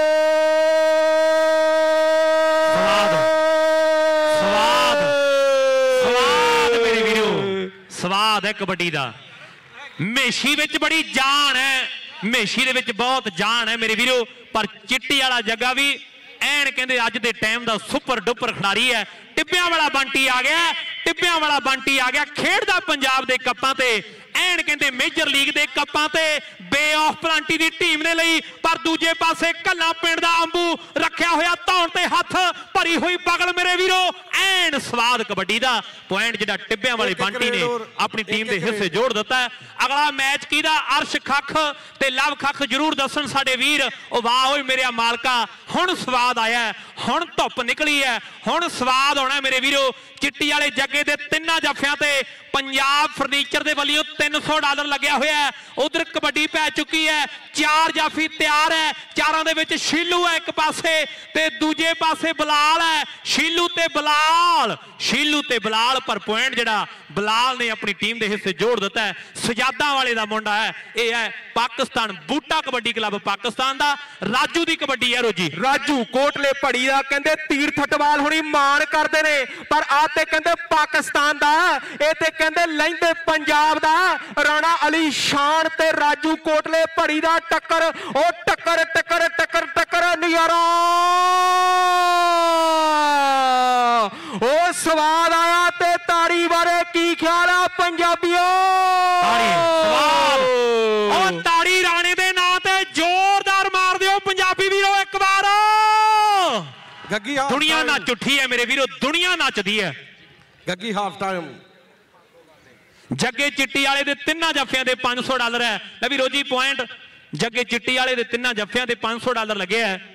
ਸਵਾਦ ਸਵਾਦ ਮੇਰੇ ਵੀਰੋ, ਸਵਾਦ ਹੈ ਕਬੱਡੀ ਦਾ। ਮੇਸ਼ੀ ਵਿੱਚ ਬੜੀ ਜਾਨ ਹੈ, ਮੇਸ਼ੀ ਦੇ ਵਿੱਚ ਬਹੁਤ ਜਾਨ ਹੈ ਮੇਰੇ ਵੀਰੋ। ਪਰ ਚਿੱਟੀ ਵਾਲਾ ਜੱਗਾ ਵੀ ਐਨ ਕਹਿੰਦੇ ਅੱਜ ਦੇ ਟਾਈਮ ਦਾ ਸੁਪਰ ਡੁਪਰ ਖਿਡਾਰੀ ਹੈ। ਟਿੱਬਿਆਂ ਵਾਲਾ ਬੰਟੀ ਆ ਗਿਆ, ਟਿੱਬਿਆਂ ਵਾਲਾ ਬੰਟੀ ਆ ਗਿਆ, ਖੇਡਦਾ ਪੰਜਾਬ ਦੇ ਕੱਪਾਂ ਤੇ, ਐਨ ਕਹਿੰਦੇ ਮੇਜਰ ਲੀਗ ਦੇ ਕੱਪਾਂ ਤੇ ਬੇ ਆਫ ਪਲਾਂਟੀ ਦੀ ਟੀਮ ਨੇ ਲਈ। ਪਰ ਦੂਜੇ ਪਾਸੇ ਕੱਲਾ ਪਿੰਡ ਦਾ ਅੰਬੂ ਰੱਖਿਆ ਹੋਇਆ ਧੌਣ ਤੇ ਹੱਥ, ਭਰੀ ਹੋਈ ਬਗਲ ਮੇਰੇ ਵੀਰੋ। ਐਨ ਸਵਾਦ ਕਬੱਡੀ ਦਾ ਪੁਆਇੰਟ ਜਿਹੜਾ ਟਿੱਬਿਆਂ ਵਾਲੇ ਬੰਟੀ ਨੇ ਆਪਣੀ ਟੀਮ ਦੇ ਹਿੱਸੇ ਜੋੜ ਦਿੱਤਾ। ਅਗਲਾ ਮੈਚ ਕਿਹਦਾ? ਅਰਸ਼ ਖੱਖ ਤੇ ਲਵ ਖੱਖ ਜ਼ਰੂਰ ਦੱਸਣ ਸਾਡੇ ਵੀਰ। ਉਹ ਵਾਹ ਓਏ ਮੇਰੇ ਮਾਲਕਾ, ਹੁਣ ਸਵਾਦ ਆਇਆ, ਹੁਣ ਧੁੱਪ ਨਿਕਲੀ ਹੈ, ਹੁਣ ਸਵਾਦ ਆਉਣਾ ਮੇਰੇ ਵੀਰੋ। ਚਿੱਟੀ ਵਾਲੇ ਜੱਗੇ ਦੇ ਤਿੰਨਾਂ ਜੱਫਿਆਂ ਤੇ ਪੰਜਾਬ ਫਰਨੀਚਰ ਦੇ ਵੱਲੋਂ ਤਿੰਨ ਸੌ ਡਾਲਰ ਲੱਗਿਆ ਹੋਇਆ। ਉਧਰ ਕਬੱਡੀ ਪੈ ਚੁੱਕੀ ਹੈ, ਚਾਰ ਜਾਫੀ ਤਿਆਰ ਹੈ, ਚਾਰਾਂ ਦੇ ਵਿੱਚ ਸ਼ੀਲੂ ਹੈ ਇੱਕ ਪਾਸੇ ਤੇ ਦੂਜੇ ਪਾਸੇ ਬਲਾਲ ਹੈ। ਸ਼ੀਲੂ ਤੇ ਬਲਾਲ, ਸ਼ੀਲੂ ਤੇ ਬਲਾਲ, ਪਰ ਪੁਆਇੰਟ ਜਿਹੜਾ ਬਲਾਲ ਨੇ ਆਪਣੀ ਟੀਮ ਦੇ ਹਿੱਸੇ ਜੋੜ ਦਿੱਤਾ ਹੈ। ਸਜਾਦਾ ਵਾਲੇ ਦਾ ਮੁੰਡਾ ਹੈ, ਇਹ ਹੈ ਪਾਕਿਸਤਾਨ ਬੂਟਾ ਕਬੱਡੀ ਕਲੱਬ ਪਾਕਿਸਤਾਨ ਦਾ। ਰਾਜੂ ਦੀ ਕਬੱਡੀ ਹੈ ਰੋਜੀ, ਰਾਜੂ ਕੋਟਲੇ ਪੜੀ ਦਾ ਕਹਿੰਦੇ ਤੀਰਥਟਵਾਲ ਹੁਣੀ ਮਾਣ ਕਰਦੇ ਨੇ ਪਰ ਆ ਤੇ ਕਹਿੰਦੇ ਪਾਕਿਸਤਾਨ ਦਾ, ਇਹ ਤੇ ਕਹਿੰਦੇ ਲਹਿੰਦੇ ਪੰਜਾਬ ਦਾ। ਰਾਣਾ ਅਲੀ ਸ਼ਾਨ ਤੇ ਰਾਜੂ ਕੋਟਲੇ ਪੜੀ ਦਾ ਟੱਕਰ, ਉਹ ਟੱਕਰ ਟੱਕਰ ਟੱਕਰ ਟੱਕਰ ਨਜ਼ਾਰਾ, ਉਹ ਸਵਾਦ ਆਇਆ। ਤੇ ਤਾੜੀ ਬਾਰੇ ਕੀ ਖਿਆਲ ਆ ਪੰਜਾਬੀਓ? ਤਾੜੀ ਸਵਾਦ, ਉਹ ਤਾੜੀ ਰਾਣੇ ਦੇ ਨਾਂ ਤੇ ਜ਼ੋਰਦਾਰ ਮਾਰ ਦਿਓ ਪੰਜਾਬੀ ਵੀਰੋ ਇੱਕ ਵਾਰ। ਗੱਗੀ ਦੁਨੀਆ ਨੱਚ ਉੱਠੀ ਹੈ ਮੇਰੇ ਵੀਰੋ, ਦੁਨੀਆ ਨੱਚਦੀ ਹੈ। ਗੱਗੀ ਹਾਫ ਟਾਈਮ ਜੱਗੇ ਚਿੱਟੀ ਵਾਲੇ ਦੇ ਤਿੰਨਾਂ ਜੱਫਿਆਂ ਦੇ ਪੰਜ ਸੌ ਡਾਲਰ ਹੈ। ਲੈ ਵੀ ਰੋਜੀ ਪੁਆਇੰਟ ਜੱਗੇ ਚਿੱਟੀ ਵਾਲੇ ਦੇ ਤਿੰਨਾਂ ਜੱਫਿਆਂ ਦੇ ਪੰਜ ਸੌ ਡਾਲਰ ਲੱਗਿਆ ਹੈ।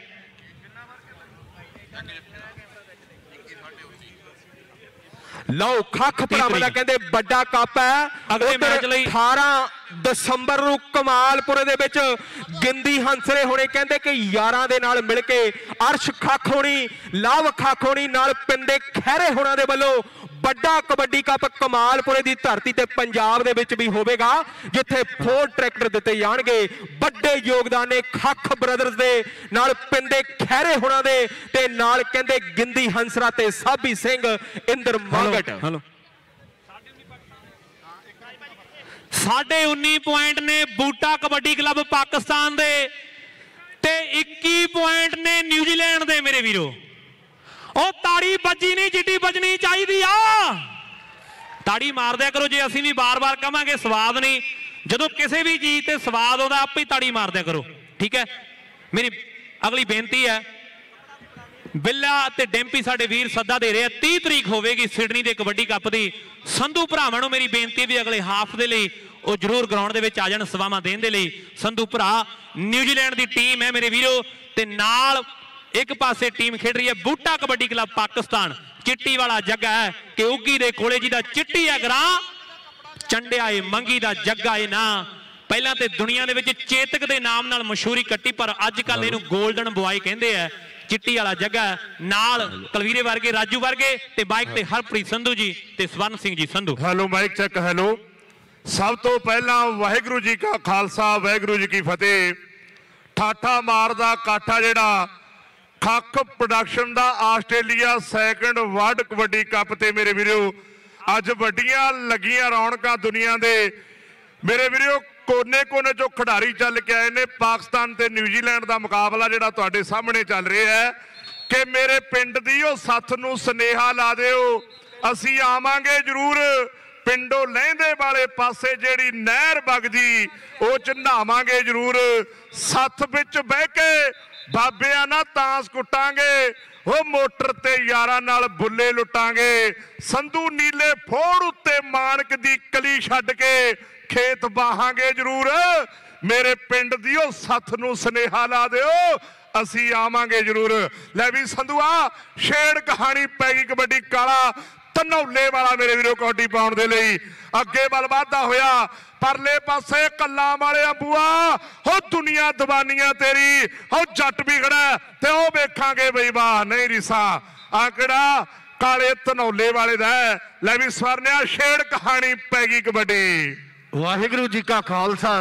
ਲਓ ਖੱਖ ਭਰਾਵਾਂ ਦਾ ਕਹਿੰਦੇ ਵੱਡਾ ਕੱਪ ਹੈ। ਅਗਲੇ ਮੈਚ ਲਈ ਅਠਾਰਾਂ ਦਸੰਬਰ ਨੂੰ ਕਮਾਲਪੁਰੇ ਦੇ ਵਿੱਚ ਗਿੰਦੀ ਹੰਸਰੇ ਹੋਣੇ ਕਹਿੰਦੇ ਕਿ ਯਾਰਾਂ ਦੇ ਨਾਲ ਮਿਲ ਕੇ ਅਰਸ਼ ਖੱਖ ਹੋਣੀ, ਲਵ ਖੱਖ ਹੋਣੀ ਨਾਲ ਪਿੰਡੇ ਖਹਿਰੇ ਹੋਣਾ ਦੇ ਵੱਲੋਂ ਵੱਡਾ ਕਬੱਡੀ ਕੱਪ ਕਮਾਲਪੁਰੇ ਦੀ ਧਰਤੀ ਤੇ ਪੰਜਾਬ ਦੇ ਵਿੱਚ ਵੀ ਹੋਵੇਗਾ, ਜਿੱਥੇ ਫੋਰ ਟਰੈਕਟਰ ਦਿੱਤੇ ਜਾਣਗੇ। ਵੱਡੇ ਯੋਗਦਾਨ ਨੇ ਖੱਖ ਬ੍ਰਦਰਜ਼ ਦੇ ਨਾਲ ਪਿੰਡੇ ਖਹਿਰੇ ਹੋਣਾ ਦੇ ਤੇ ਨਾਲ ਕਹਿੰਦੇ ਗਿੰਦੀ ਹੰਸਰਾ ਤੇ ਸਾਬੀ ਸਿੰਘ ਇੰਦਰ ਮੰਗਟ। ਹਲੋ ਸਾਢੇ ਉੱਨੀ ਪੁਆਇੰਟ ਨੇ ਬੂਟਾ ਕਬੱਡੀ ਕਲੱਬ ਪਾਕਿਸਤਾਨ ਦੇ ਤੇ ਇੱਕੀ ਪੁਆਇੰਟ ਨੇ ਨਿਊਜ਼ੀਲੈਂਡ ਦੇ ਮੇਰੇ ਵੀਰੋ। ਉਹ ਤਾੜੀ ਵੱਜੀ ਨਹੀਂ ਜਿੱਡੀ ਵੱਜਣੀ ਚਾਹੀਦੀ ਆ, ਤਾੜੀ ਮਾਰ ਦਿਆ ਕਰੋ। ਜੇ ਅਸੀਂ ਵੀ ਬਾਰ-ਬਾਰ ਕਹਾਂਗੇ ਸਵਾਦ ਨਹੀਂ, ਜਦੋਂ ਕਿਸੇ ਵੀ ਚੀਜ਼ ਤੇ ਸਵਾਦ ਆਉਂਦਾ ਆਪੇ ਤਾੜੀ ਮਾਰ ਦਿਆ ਕਰੋ, ਠੀਕ ਹੈ। ਮੇਰੀ ਅਗਲੀ ਬੇਨਤੀ ਹੈ ਬਿੱਲਾ ਤੇ ਡੈਂਪੀ ਸਾਡੇ ਵੀਰ ਸੱਦਾ ਦੇ ਰਹੇ ਆ। तीस ਤਰੀਕ ਹੋਵੇਗੀ ਸਿਡਨੀ ਦੇ ਕਬੱਡੀ ਕੱਪ ਦੀ। ਸੰਧੂ ਭਰਾਵਾਂ ਨੂੰ ਮੇਰੀ ਬੇਨਤੀ ਵੀ ਅਗਲੇ ਹਾਫ ਦੇ ਲਈ ਉਹ ਜ਼ਰੂਰ ਗਰਾਊਂਡ ਦੇ ਵਿੱਚ ਆ ਜਾਣ ਸੇਵਾਵਾਂ ਦੇਣ ਦੇ ਲਈ। ਸੰਧੂ ਭਰਾ ਨਿਊਜ਼ੀਲੈਂਡ ਦੀ ਟੀਮ ਹੈ ਮੇਰੇ ਵੀਰੋ, ਤੇ ਨਾਲ ਇੱਕ ਪਾਸੇ ਟੀਮ ਖੇਡ ਰਹੀ ਹੈ ਬੂਟਾ ਕਬੱਡੀ ਕਲੱਬ ਪਾਕਿਸਤਾਨ। ਚਿੱਟੀ ਵਾਲਾ ਜੱਗਾ ਹੈ ਕਿ ਉੱਗੀ ਦੇ ਕੋਲੇ ਜਿਹਦਾ ਚਿੱਟੀ ਹੈ ਗਰਾਂ, ਚੰਡਿਆ ਏ ਮੰਗੀ ਦਾ ਜੱਗਾ ਏ ਨਾ। ਪਹਿਲਾਂ ਤੇ ਦੁਨੀਆ ਦੇ ਵਿੱਚ ਚੇਤਕ ਦੇ ਨਾਮ ਨਾਲ ਮਸ਼ਹੂਰੀ ਕੱਟੀ, ਪਰ ਅੱਜ ਕੱਲ ਇਹਨੂੰ 골ਡਨ ਬੁਆਏ ਕਹਿੰਦੇ ਆ। ਚਿੱਟੀ ਵਾਲਾ ਜੱਗਾ ਨਾਲ ਕਲਵੀਰੇ ਵਰਗੇ, ਰਾਜੂ ਵਰਗੇ, ਤੇ ਬਾਈਕ ਤੇ ਹਰਪ੍ਰੀਤ ਸੰਧੂ ਜੀ ਤੇ Swaran Singh ji Sandhu. Hello mike check. Hello. ਸਭ ਤੋਂ ਪਹਿਲਾਂ ਵਾਹਿਗੁਰੂ ਜੀ ਕਾ ਖਾਲਸਾ ਵਾਹਿਗੁਰੂ ਜੀ ਕੀ ਫਤਿਹ। ਠਾਠਾ ਮਾਰਦਾ ਕਾਠਾ ਜਿਹੜਾ ਖੱਖ ਪ੍ਰੋਡਕਸ਼ਨ ਦਾ Australia second world kabaddi cup ਤੇ ਮੇਰੇ ਵੀਰੋ ਅੱਜ ਵੱਡੀਆਂ ਲੱਗੀਆਂ ਰੌਣਕਾਂ ਦੁਨੀਆ ਦੇ। ਮੇਰੇ ਵੀਰੋ ਕੋਨੇ ਕੋਨੇ ਚੋਂ ਖਿਡਾਰੀ ਚੱਲ ਕੇ ਆਏ ਨੇ। ਪਾਕਿਸਤਾਨ ਤੇ ਨਿਊਜ਼ੀਲੈਂਡ ਦਾ ਮੁਕਾਬਲਾ ਜਿਹੜਾ ਤੁਹਾਡੇ ਸਾਹਮਣੇ ਚੱਲ ਰਿਹਾ ਹੈ ਕਿ ਮੇਰੇ ਪਿੰਡ ਦੀ ਉਹ ਸੱਥ ਨੂੰ ਸੁਨੇਹਾ ਲਾ ਦਿਓ, ਅਸੀਂ ਆਵਾਂਗੇ ਜ਼ਰੂਰ। ਪਿੰਡੋਂ ਲਹਿੰਦੇ ਵਾਲੇ ਪਾਸੇ ਜਿਹੜੀ ਨਹਿਰ ਵਗਦੀ ਉਹ ਚ ਨਹਾਵਾਂਗੇ ਜ਼ਰੂਰ। ਸੱਥ ਵਿੱਚ ਬਹਿ ਕੇ ਬਾਬਿਆਂ ਨਾਲ ਤਾਂਸ ਕੁੱਟਾਂਗੇ, ਉਹ ਮੋਟਰ ਤੇ ਯਾਰਾਂ ਨਾਲ ਬੁੱਲੇ ਲੁੱਟਾਂਗੇ। ਸੰਧੂ ਨੀਲੇ ਫੋੜ ਉੱਤੇ ਮਾਨਕ ਦੀ ਕਲੀ ਛੱਡ ਕੇ ਖੇਤ ਬਾਹਾਂਗੇ ਜ਼ਰੂਰ। ਮੇਰੇ ਪਿੰਡ ਦੀ ਉਹ ਸੱਥ ਨੂੰ ਸੁਨੇਹਾ ਲਾ ਦਿਓ, ਅਸੀਂ ਆਵਾਂਗੇ ਜ਼ਰੂਰ। ਲੈ ਵੀ ਸੰਧੂਆ ਛੇੜ ਕਹਾਣੀ ਪੈ ਗਈ ਕਬੱਡੀ ਕਾਲਾ ਧਨੌਲੇ ਵਾਲਾ ਮੇਰੇ ਵੀਰੋ ਕਬੱਡੀ ਪਾਉਣ ਦੇ ਲਈ। ਅੱਗੇ ਵੱਲ ਵਾਧਾ ਹੋਇਆ, ਪਰਲੇ ਪਾਸੇ ਕੱਲਾਂ ਵਾਲੇ ਬੂਆ ਹੋ ਦੁਨੀਆ ਦਵਾਨੀਆਂ ਤੇਰੀ, ਹੋ ਜੱਟ ਵੀ ਖੜਾ ਤੇ ਉਹ ਵੇਖਾਂਗੇ ਬਈ ਵਾਹ ਨਹੀਂ ਰਿਸਾ ਆ ਕਿਹੜਾ ਕਾਲੇ ਧਨੌਲੇ ਵਾਲੇ ਦਾ। ਲੈ ਵੀ ਸਵਰਨਿਆ ਛੇੜ ਕਹਾਣੀ ਪੈ ਗਈ ਕਬੱਡੀ। ਵਾਹਿਗੁਰੂ ਜੀ ਕਾ Khalsa.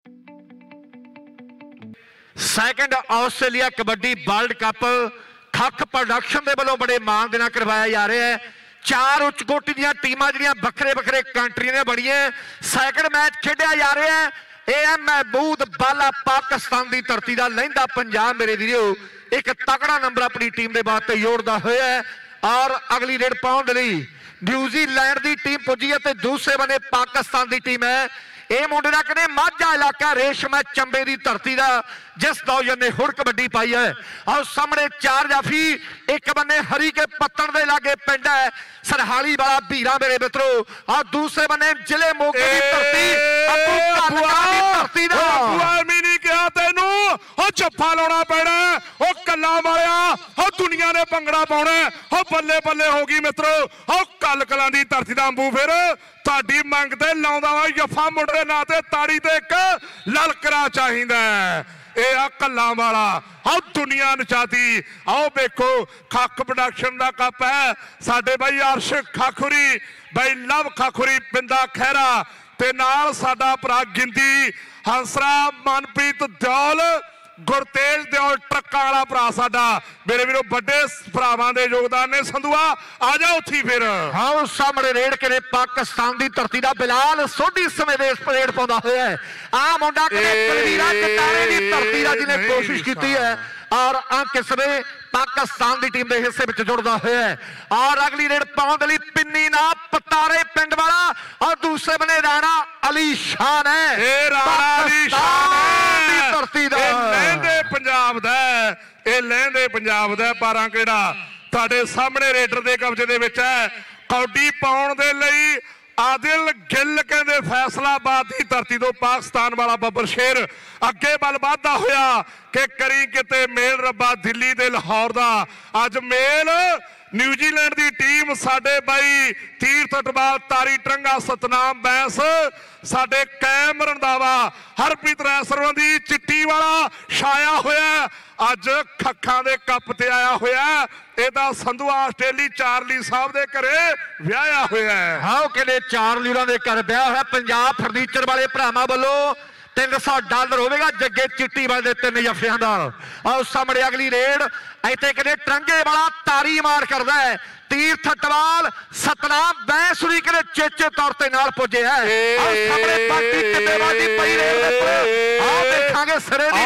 Second Australia kabaddi world cup Khakh production ਦੇ ਵੱਲੋਂ ਬੜੇ ਮਾਣ ਦੇ ਨਾਲ ਕਰਵਾਇਆ ਜਾ ਰਿਹਾ ਹੈ। ਚਾਰ ਉੱਚ ਕੋਟੀ ਦੀਆਂ ਟੀਮਾਂ ਜਿਹੜੀਆਂ ਵੱਖਰੇ ਵੱਖਰੇ ਕੰਟਰੀਆਂ ਦੀਆਂ ਬਣੀਆਂ। ਸੈਕੰਡ ਮੈਚ ਖੇਡਿਆ ਜਾ ਰਿਹਾ ਹੈ। ਇਹ ਹੈ ਮਹਿਮੂਦ ਬਾਲਾ ਪਾਕਿਸਤਾਨ ਦੀ ਧਰਤੀ ਦਾ ਲਹਿੰਦਾ ਪੰਜਾਬ ਮੇਰੇ ਵੀਰੋ ਇੱਕ ਤਕੜਾ ਨੰਬਰ ਆਪਣੀ ਟੀਮ ਦੇ ਬਾਅਦ ਤੇ ਜੋੜਦਾ ਹੋਇਆ ਹੈ। ਔਰ ਅਗਲੀ ਰੇਡ ਪਾਉਣ ਦੇ ਲਈ ਨਿਊਜ਼ੀਲੈਂਡ ਦੀ ਟੀਮ ਪੁੱਜੀ ਹੈ ਤੇ ਦੂਸਰੇ ਬੰਨੇ ਪਾਕਿਸਤਾਨ ਦੀ ਟੀਮ ਹੈ। ਇਹ ਮੁੰਡੇ ਦਾ ਕਹਿੰਦੇ ਮਾਝਾ ਇਲਾਕਾ ਰੇਸ਼ਮ ਹੈ ਚੰਬੇ ਦੀ ਧਰਤੀ ਦਾ, ਜਿਸ ਨੌਜਵਾਨ ਨੇ ਹੁਣ ਕਬੱਡੀ ਪਾਈ ਹੈ। ਆਹ ਸਾਹਮਣੇ ਚਾਰ ਜਾਫੀ, ਇੱਕ ਬੰਨੇ ਹਰੀ ਕੇ ਪੱਤਣ ਦੇ ਲਾਗੇ ਪਿੰਡ ਹੈ ਸਰਹਾਲੀ ਵਾਲਾ ਵੀਰਾ ਮੇਰੇ ਮਿੱਤਰੋ। ਆਹ ਦੂਸਰੇ ਬੰਨੇ ਜ਼ਿਲ੍ਹੇ ਮੋਗੇ ਦੀ ਧਰਤੀ ਅੱਬੂ ਘਾਲਕਾ ਦੀ ਧਰਤੀ ਦਾ। ਐਵੇਂ ਨਹੀਂ ਕਿਹਾ ਤੈਨੂੰ, ਉਹ ਜੱਫਾ ਲਾਉਣਾ ਪੈਣਾ। ਉਹ ਕੱਲਾ ਵਾਲਿਆ ਉਹ ਦੁਨੀਆ ਨੇ ਭੰਗੜਾ ਪਾਉਣਾ। ਉਹ ਬੱਲੇ ਬੱਲੇ ਹੋ ਗਈ ਮਿੱਤਰੋ। ਉਹ ਕੱਲ ਕਲਾਂ ਦੀ ਧਰਤੀ ਦਾ ਅੰਬੂ ਫਿਰ ਤੁਹਾਡੀ ਮੰਗ ਤੇ ਲਾਉਂਦਾ ਵਾ ਜੱਫਾ ਮੁੰਡੇ ਦੇ ਨਾਂ ਤੇ ਤਾੜੀ ਤੇ ਇੱਕ ਲਲਕਰਾ ਚਾਹੀਦਾ। ਇਹ ਆ ਕੱਲਾਂ ਵਾਲਾ ਆਹ ਦੁਨੀਆ ਨਚਾਤੀ। ਆਓ ਵੇਖੋ ਖੱਖ ਪ੍ਰੋਡਕਸ਼ਨ ਦਾ ਕੱਪ ਹੈ। ਸਾਡੇ ਬਾਈ ਅਰਸ਼ ਖਾਖੁਰੀ, ਬਾਈ ਲਵ ਖਾਖੁਰੀ, ਬਿੰਦਾ ਖਹਿਰਾ ਤੇ ਨਾਲ ਸਾਡਾ ਭਰਾ ਗਿੰਦੀ ਹੰਸਰਾ, ਮਨਪ੍ਰੀਤ ਦਿਓਲ, ਗੁਰਤੇਜ ਦਿਓਲ ਟਰੱਕਾਂ ਵਾਲਾ ਭਰਾ ਸਾਡਾ। ਮੇਰੇ ਵੀਰੋ ਵੱਡੇ ਭਰਾਵਾਂ ਦੇ ਯੋਗਦਾਨ ਨੇ। ਸੰਧੂਆ ਆ ਜਾ ਉੱਥੀ ਫਿਰ। ਹਾਂ ਉਹ ਸਾਹਮਣੇ ਰੇਡ ਕੇ ਪਾਕਿਸਤਾਨ ਦੀ ਧਰਤੀ ਦਾ ਬਿਲਾਲ ਸੋਢੀ ਸਮੇਂ ਦੇ ਪਰੇਡ ਪਾਉਂਦਾ ਹੋਇਆ ਹੈ। ਆ ਮੁੰਡਾ ਕਿਤੇ ਤਲਵੀਰਾ ਕਟਾਰੇ ਦੀ ਧਰਤੀ ਦਾ ਜਿਹਨੇ ਕੋਸ਼ਿਸ਼ ਕੀਤੀ ਹੈ ਔਰ ਆ ਕਿਸਵੇਂ ਪਾਕਿਸਤਾਨ ਦੀ ਟੀਮ ਦੇ ਹਿੱਸੇ ਵਿੱਚ ਜੁੜਦਾ ਹੋਇਆ ਹੈ। ਔਰ ਅਗਲੀ ਰੇਡ ਪਾਉਣ ਦੇ ਲਈ ਪਿੰਨੀ ਨਾ ਪਤਾਰੇ ਪਿੰਡ ਵਾਲਾ ਔਰ ਦੂਸਰੇ ਬੰਨੇ ਰਾਣਾ ਅਲੀ ਸ਼ਾਨ ਹੈ। ਇਹ ਰਾਣਾ ਅਲੀ ਸ਼ਾਨ ਹੈ ਧਰਤੀ ਦਾ, ਇਹ ਲਹਿੰਦੇ ਪੰਜਾਬ ਦਾ, ਇਹ ਲਹਿੰਦੇ ਪੰਜਾਬ ਦਾ। ਪਾਰਾਂ ਕਿਹੜਾ ਤੁਹਾਡੇ ਸਾਹਮਣੇ ਰੇਡਰ ਦੇ ਕਬਜ਼ੇ ਦੇ ਵਿੱਚ ਹੈ। ਕੌਡੀ ਪਾਉਣ ਦੇ ਲਈ ਆਦਿਲ ਗਿੱਲ ਕਹਿੰਦੇ ਫੈਸਲਾਬਾਦ ਦੀ ਧਰਤੀ ਤੋਂ ਪਾਕਿਸਤਾਨ ਵਾਲਾ ਬੱਬਰ ਸ਼ੇਰ। ਅੱਗੇ ਵੱਲ ਵਾਧਾ ਹੋਇਆ ਕਿ ਕਰੀ ਕਿਤੇ ਮੇਲ ਰੱਬਾ ਦਿੱਲੀ ਤੇ ਲਾਹੌਰ ਦਾ। ਅੱਜ ਮੇਲ ਨਿਊਜ਼ੀਲੈਂਡ ਦੀ ਟੀਮ ਸਾਡੇ ਬਾਈ ਤੀਰਥ ਟਬਾਲ, ਤਾਰੀ ਟਰੰਗਾ, ਸਤਨਾਮ ਬੈਂਸ, ਸਾਡੇ ਕੈਮ ਰੰਧਾਵਾ, ਹਰਪ੍ਰੀਤ ਰੈਸਰਵਾਂ ਦੀ ਚਿੱਟੀ ਵਾਲਾ ਛਾਇਆ ਹੋਇਆ ਅੱਜ ਖੱਖਾਂ ਦੇ ਕੱਪ ਤੇ ਆਇਆ ਹੋਇਆ। ਇਹਦਾ ਸੰਧੂ ਆਸਟ੍ਰੇਲੀ ਚਾਰਲੀ ਸਾਹਿਬ ਦੇ ਘਰੇ ਵਿਆਹਿਆ ਹੋਇਆ ਹੈ। ਹਾਂ ਉਹ ਕਹਿੰਦੇ ਚਾਰਲੀਆਂ ਦੇ ਘਰ ਵਿਆਹ ਹੋਇਆ। ਪੰਜਾਬ ਫਰਨੀਚਰ ਵਾਲੇ ਭਰਾਵਾਂ ਵੱਲੋਂ ਤਿੰਨ ਸੌ ਡਾਲਰ ਹੋਵੇਗਾ ਜੱਗੇ ਚਿੱਟੀ ਵਾਲੇ ਦੇ ਤਿੰਨ ਜਫਿਆਂ ਦਾ। ਆਓ ਸਾਹਮਣੇ ਅਗਲੀ ਰੇਡ ਇੱਥੇ ਕਹਿੰਦੇ ਟਰੰਗੇ ਵਾਲਾ ਤਾਰੀ ਮਾਰ ਕਰਦਾ ਹੈ। ਤੀਰਥ ਟਵਾਲ, ਸਤਨਾਮ ਬੈਂਸੁਰੀ ਕਹਿੰਦੇ ਚੇਚੇ ਤੌਰ ਤੇ ਨਾਲ ਪੁੱਜੇ ਹੈ। ਆਓ ਸਾਹਮਣੇ ਬਾਕੀ ਕਿਤੇ ਵਾਦੀ ਪਈ ਰੇਡ ਦੇ ਉੱਪਰ ਆਓ ਦੇਖਾਂਗੇ ਸਿਰੇ ਦੀ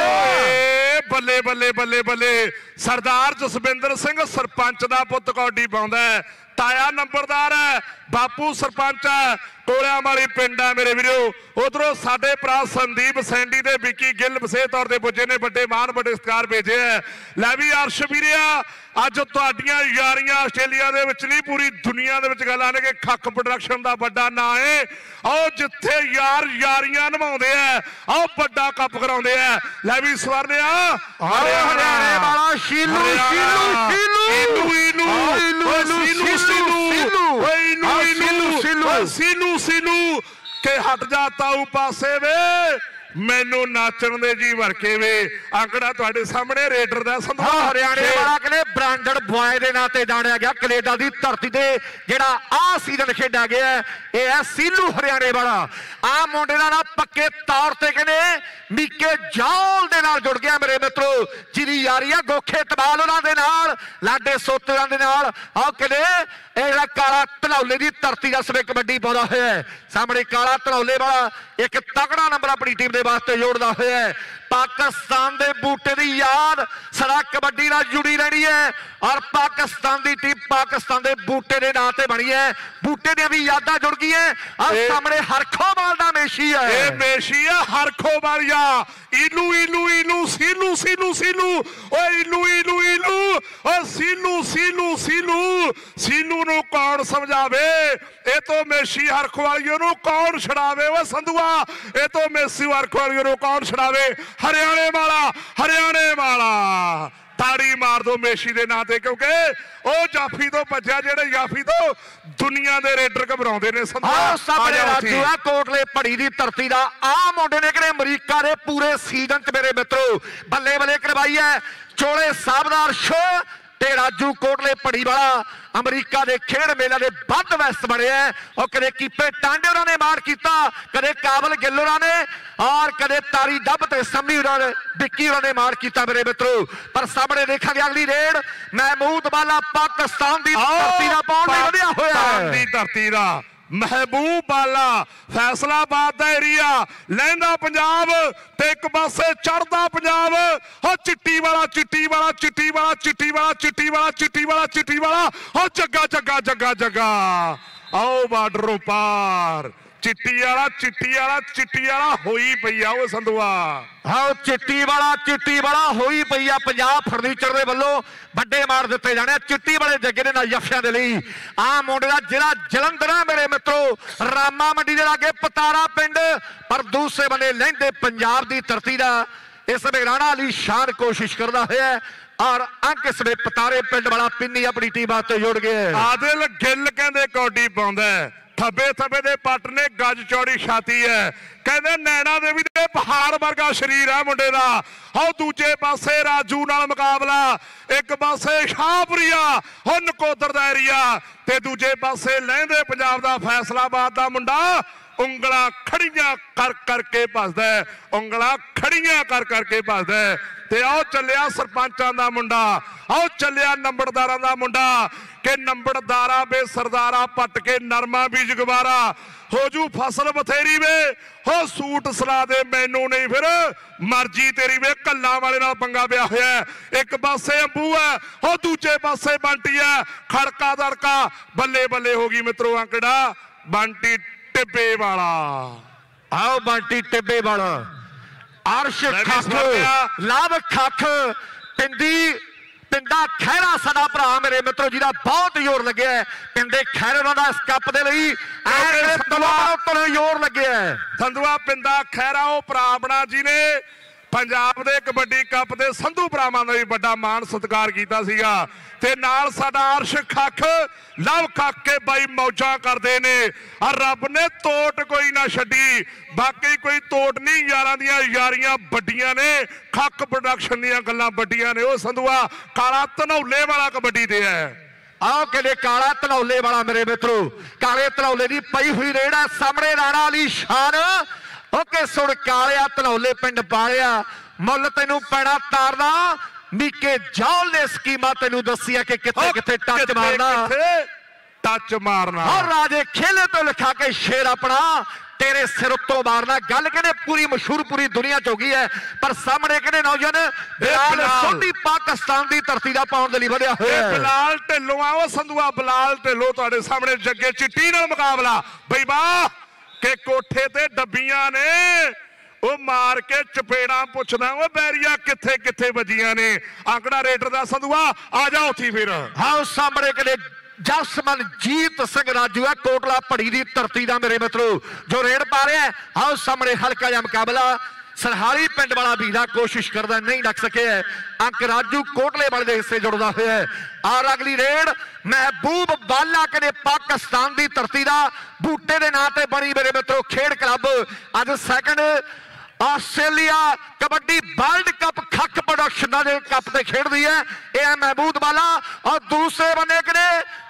ਟੱਕਰ। ਬੱਲੇ ਬੱਲੇ ਬੱਲੇ ਬੱਲੇ। ਸਰਦਾਰ ਜਸਵਿੰਦਰ ਸਿੰਘ ਸਰਪੰਚ ਦਾ ਪੁੱਤ ਕੌਡੀ ਪਾਉਂਦਾ ਹੈ ताया नंबरदार है, बापू सरपंच है, कोलियां वाली पिंड है मेरे वीरो। उधरों साडे भरा संदीप सैंडी दे विकी गिल विशेष तौर पर पुजे ने, बड़े मान बड़े सत्कार भेजे है। लै भी अर्श वीरिया अज तुहाडियां यारियां आस्ट्रेलिया दे विच नहीं पूरी दुनिया दे विच गल आने कि खख प्रोडक्शन दा बड़ा नां है। आओ जिथे यार यारियां निभाउंदे है आओ बड़ा कप कराउंदे है। लै भी सवारनिया हरियाणे वाला शीलू शीलू शीलू इनू इनू सीनू सीनू के हट जा ताऊ पासे वे मैनू नाचण दे जी भरके वे। आंकड़ा तुहाडे सामने रेडर दा संधवा हरियाणे वाला कहने ब्रांडेड बॉय दे नां ते जाणिया गया कनेडा दी धरती ते जेड़ा आ सीजन खेडा गया ये है सीलू हरियाणे वाला। आ मुंडे दा नां पक्के तौर ते कहने मीके जौल दे नाल जुड़ गया मेरे मित्रो, जिदी यारी है गोखे तबाल उन्हां दे नाल, लाडे सोतेरां दे नाल। आ कहने ਇਹ ਕਾਲਾ ਧਨੌਲੇ ਦੀ ਧਰਤੀ ਦਾ ਸਵੇ ਕਬੱਡੀ ਪਾਉਂਦਾ ਹੋਇਆ ਹੈ। ਸਾਹਮਣੇ ਕਾਲਾ ਧਨੌਲੇ ਵਾਲਾ ਇੱਕ ਤਕੜਾ ਨੰਬਰ ਆਪਣੀ ਟੀਮ ਦੇ ਵਾਸਤੇ ਜੋੜਦਾ ਹੋਇਆ ਹੈ। पाकिस्तान दे बूटे दी याद सदा कबड्डी नाल जुड़ी रहनी है और पाकिस्तान दी टीम पाकिस्तान दे बूटे दे नां ते बनी है। बूटे दी भी यादां जुड़ गई है और सामने हरखोवाल दा मेशी है। ए मेशी है हरखोवालिया इनू इनू इनू सीनू सीनू सीनू ओ इनू इनू इनू ओ सीनू सीनू सीनू सीनू नु कौन समझावे? ए तो मेशी हरखोवालिया नु कौन छड़ावे? वो संधुआ ए तो मेसी हरखोवालिया नु कौन छड़ावे? हरियाणे वाला हरियाणे वाला ताड़ी मार दो मेशी दे नां ते, क्योंकि ओ जाफी तो भज्या जेड़े जाफी तो दुनिया दे रेडर घबराउंदे ने। सामने राजू है कोटले पड़ी दी धरती दा आ मुंडे ने कहने अमरीका दे पूरे सीजन च मेरे मित्रो बल्ले बल्ले करवाई है। चोले साहबदार शो ते राजू कोटले पड़ी वाला अमरीका के खेड मेला के बद वैस्ट बने हैं। और कदे कीपे टांडे उन्होंने मार किया, कदे काबल गिल ने और कदे तारी डब ते सम्मी उन्होंने बिक्की उन्होंने मार किया मेरे मित्रों। पर सामने देखा गया अगली रेड महमूद वाला पाकिस्तान की धरती का पाउंड वधिया होया धरती का महबूब वाला फैसलाबाद का एरिया लहंदा पंजाब ते एक पासे चढ़दा पंजाब। हो चिट्टी वाला चिट्टी वाला चिट्टी वाला चिट्टी वाला चिट्टी वाला चिट्टी वाला चिट्टी वाला हो जग्गा जग्गा जग्गा जग्गा आओ बार्डरों पार चिट्टी वाला चिट्टी वाला चिट्टी वाला होई पई आ वो संधुआ। हाँ चिट्टी वाला चिट्टी वाला होई पई आ। पंजाब फर्नीचर दे वल्लों बड़े मार दिते जाने चिट्टी वाले जगे दे नाल यफियां दे लई। आ मुंडे दा जिला जलंधर है मेरे मित्रों रामा मंडी दे लागे पतारा पिंड, पर दूसरे बने लहंदे पंजाब दी धरती दा इस वे राणा अली शान कोशिश करदा होया और अंक इस वे पतारे पिंड वाला पिन्नी अपनी टीम वास्ते जुड़ गए। आदिल गिल कहंदे कौडी पाउंदा है, थब्बे थब्बे दे पट ने गज चौड़ी छाती है, कहते नैना देवी दे पहाड़ वर्गा शरीर है मुंडे दा। हो दूजे पासे राजू नाल मुकाबला, एक पासे शाहपुरिया हो नकोदर दा एरिया ते दूजे पासे लहंदे पंजाब दा फैसलाबाद दा मुंडा उंगला खड़ियां कर करके भजदा है, उंगला खड़ियां कर करके भजदा है। ते आओ चलिया सरपंचां दा मुंडा, आओ चलिया नंबरदारां दा मुंडा के नंबरदारा बे सरदारा पट के नरमा बीज गवारा हो जू फसल बथेरी वे हो सूट सला दे मैनू नहीं फिर मर्जी तेरी वे कल्ला वाले नाल पंगा पिया होया है। एक पासे अंबू है हो दूजे पासे बंटी है, खड़का दड़का बल्ले बल्ले होगी मित्रों। आंकड़ा बंटी टिब्बे वाला आओ बंटी टिब्बे वाला अर्श खख लाभ खख पिंडी पिंडा खैरा साडा भरा मेरे मित्रों जिहदा बहुत जोर लगे है। पिंडे खैरा दा इस कप दे लई जोर लगे है। संधुआ पिंडा खैरा वो भरा अपना जी ने पंजाब दे कबड्डी कप दे संधू भरावां दा भी बड़ा मान सत्कार कीता सीगा ते नाल साडा अर्श खख लव खख के बाई मौजा करदे ने और रब ने तोट कोई ना छड्डी। बाकी कोई तोट नहीं, यारां दियां यारियां बड्डियां ने, खख प्रोडक्शन दियां गल्लां बड्डियां ने। वो संधुआ काला धनौले वाला कबड्डी ते है। आओ कहते काला धनौले वाला मेरे मित्रों काले धनौले की पई हुई रेड़ है सामने राणा अली शान। ओके सुन कालिया धनौले पिंड पालिया मुल तेनू पैना तारना मीके जौल ने स्कीमा तेनू दसिया कि किथे किथे टच मारना टच मारना और राजे खेले तो लिखा के शेर अपना तेरे सिर उत्तों मारना। गल कहने पूरी मशहूर पूरी दुनिया च हो गई है, पर सामने कहने नौजवान बिलाल सोढी पाकिस्तान की धरती का पाउण दे लई वधिया होया है। बिलाल ढिल्लों आ वो संधूआ, बिलाल ढिल्लों तुहाडे सामने जग्गे चिट्टी नाल मुकाबला। बई वाह के कोठे ते डब्बियां ने ਉਹ ਮਾਰ ਕੇ ਚਪੇੜਾਂ ਪੁੱਛਦਾ ਉਹ ਬੈਰੀਆ ਕਿੱਥੇ ਕਿੱਥੇ ਵੱਜੀਆਂ ਨੇ। ਆਂਕੜਾ ਰੇਡਰ ਦਾ ਸੰਧੂਆ ਆ ਜਾ ਉੱਥੀ ਫਿਰ। ਹਾਂ ਸਾਹਮਣੇ ਕਦੇ ਜਸਮਨ ਜੀਤ ਸਿੰਘ ਰਾਜੂ ਹੈ ਕੋਟਲਾ ਭੜੀ ਦੀ ਧਰਤੀ ਦਾ ਮੇਰੇ ਮਿੱਤਰੋ ਜੋ ਰੇਡ ਪਾ ਰਿਹਾ। ਆਓ ਸਾਹਮਣੇ ਹਲਕਾ ਜਿਹਾ ਮੁਕਾਬਲਾ ਸਰਹਾਲੀ ਪਿੰਡ ਵਾਲਾ ਵੀਰਾ ਕੋਸ਼ਿਸ਼ ਕਰਦਾ ਨਹੀਂ ਲੱਗ ਸਕਿਆ। ਅੰਕ ਰਾਜੂ ਕੋਟਲੇ ਵਾਲੇ ਦੇ ਹਿੱਸੇ ਜੁੜਦਾ ਹੋਇਆ। ਔਰ ਅਗਲੀ ਰੇਡ ਮਹਿਬੂਬ ਬਾਲਾ ਕਦੇ ਪਾਕਿਸਤਾਨ ਦੀ ਧਰਤੀ ਦਾ ਬੂਟੇ ਦੇ ਨਾਂ ਤੇ ਬਣੀ ਮੇਰੇ ਮਿੱਤਰੋ ਖੇਡ ਕਲੱਬ ਅੱਜ second Australia kabaddi world cup Khakh production के कप से खेलती है। यह महमूद वाला और दूसरे बने कने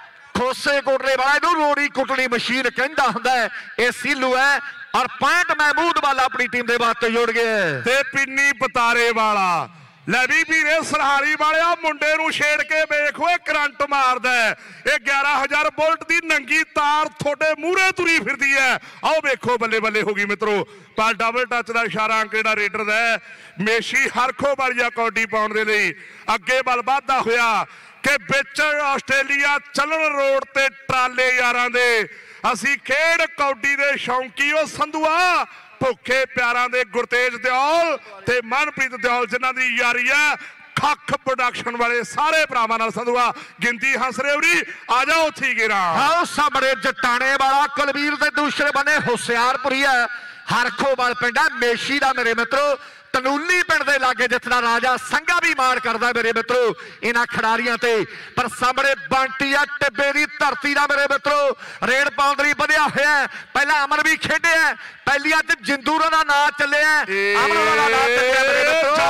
खोसे कोटले वाला इनू रोड़ी कुटनी मशीन कहता होंगे ये सीलू है। और पॉइंट महमूद वाला अपनी टीम के वास्ते जोड़ गए। पिन्नी पतारे वाला ਲੈ ਵੀ ਵੀਰੇ ਸਰਹਾਲੀ ਵਾਲਿਆ ਮੁੰਡੇ ਨੂੰ ਛੇੜ ਕੇ ਵੇਖ ਓਏ ਕਰੰਟ ਮਾਰਦਾ। ਇਹ ਗਿਆਰਾਂ ਹਜ਼ਾਰ ਵੋਲਟ ਦੀ ਨੰਗੀ ਤਾਰ ਤੁਹਾਡੇ ਮੂਹਰੇ ਤੁਰੀ ਫਿਰਦੀ ਹੈ। ਆਓ ਵੇਖੋ ਬੱਲੇ ਬੱਲੇ ਹੋ ਗਈ ਮਿੱਤਰੋ। ਪਰ ਡਬਲ ਟੱਚ ਦਾ ਇਸ਼ਾਰਾ ਕਿਹੜਾ ਰੇਡਰ ਦਾ ਮੇਸ਼ੀ ਹਰਖੋ ਵਾਲੀਆ ਕੌਡੀ ਪਾਉਣ ਦੇ ਲਈ ਅੱਗੇ ਵੱਲ ਵਧਦਾ ਹੋਇਆ ਕਿ ਵਿੱਚ ਆਸਟ੍ਰੇਲੀਆ ਚੱਲਣ ਰੋਡ ਤੇ ਟਰਾਲੇ ਯਾਰਾਂ ਦੇ ਅਸੀਂ ਖੇਡ ਕੌਡੀ ਦੇ ਸ਼ੌਂਕੀ ਉਹ ਸੰਧੂਆ ਭੁੱਖੇ ਪਿਆਰਾਂ ਦੇ ਗੁਰਤੇਜ ਦਿਓਲ ਤੇ ਮਨਪ੍ਰੀਤ ਦਿਓਲ ਜਿਨ੍ਹਾਂ ਦੀ ਯਾਰੀ ਹੈ ਖੱਖ ਪ੍ਰੋਡਕਸ਼ਨ ਵਾਲੇ ਸਾਰੇ ਭਰਾਵਾਂ ਨਾਲ ਸੰਧੂਆ ਗਿਣਤੀ ਹੰਸ ਰੇਵਰੀ ਆ ਜਾਓ ਉੱਥੀ ਗਿਰਾ। ਆਓ ਸਾਹਮਣੇ ਜਟਾਣੇ ਵਾਲਾ ਕੁਲਵੀਰ ਤੇ ਦੂਸਰੇ ਬੰਨੇ ਹੁਸਿਆਰਪੁਰੀ ਹੈ ਹਰਖੋਵਾਲ ਪਿੰਡ ਹੈ ਮੇਸ਼ੀ ਦਾ ਮੇਰੇ ਮਿੱਤਰੋ। ਤਨੂਲੀ ਪਿੰਡ ਦੇ ਲਾਗੇ ਜਿੱਥਾ ਰਾਜਾ ਸੰਘਾ ਵੀ ਮਾਰ ਕਰਦਾ ਮੇਰੇ ਮਿੱਤਰੋ ਇਹਨਾਂ ਖਿਡਾਰੀਆਂ ਤੇ। ਪਰ ਸਾਹਮਣੇ ਬੰਟੀ ਆ ਟਿੱਬੇ ਦੀ ਧਰਤੀ ਦਾ ਮੇਰੇ ਮਿੱਤਰੋ ਰੇਡ ਪਾਉਣ ਲਈ ਵਧਿਆ ਹੋਇਆ। ਪਹਿਲਾਂ ਅਮਰ ਵੀ ਖੇਡਿਆ, ਪਹਿਲੀ ਅੱਜ ਜਿੰਦੂਰਾ ਦਾ ਨਾਂ ਚੱਲਿਆ। ਅਮਰ ਦਾ ਨਾਂ ਚੱਲਿਆ ਮੇਰੇ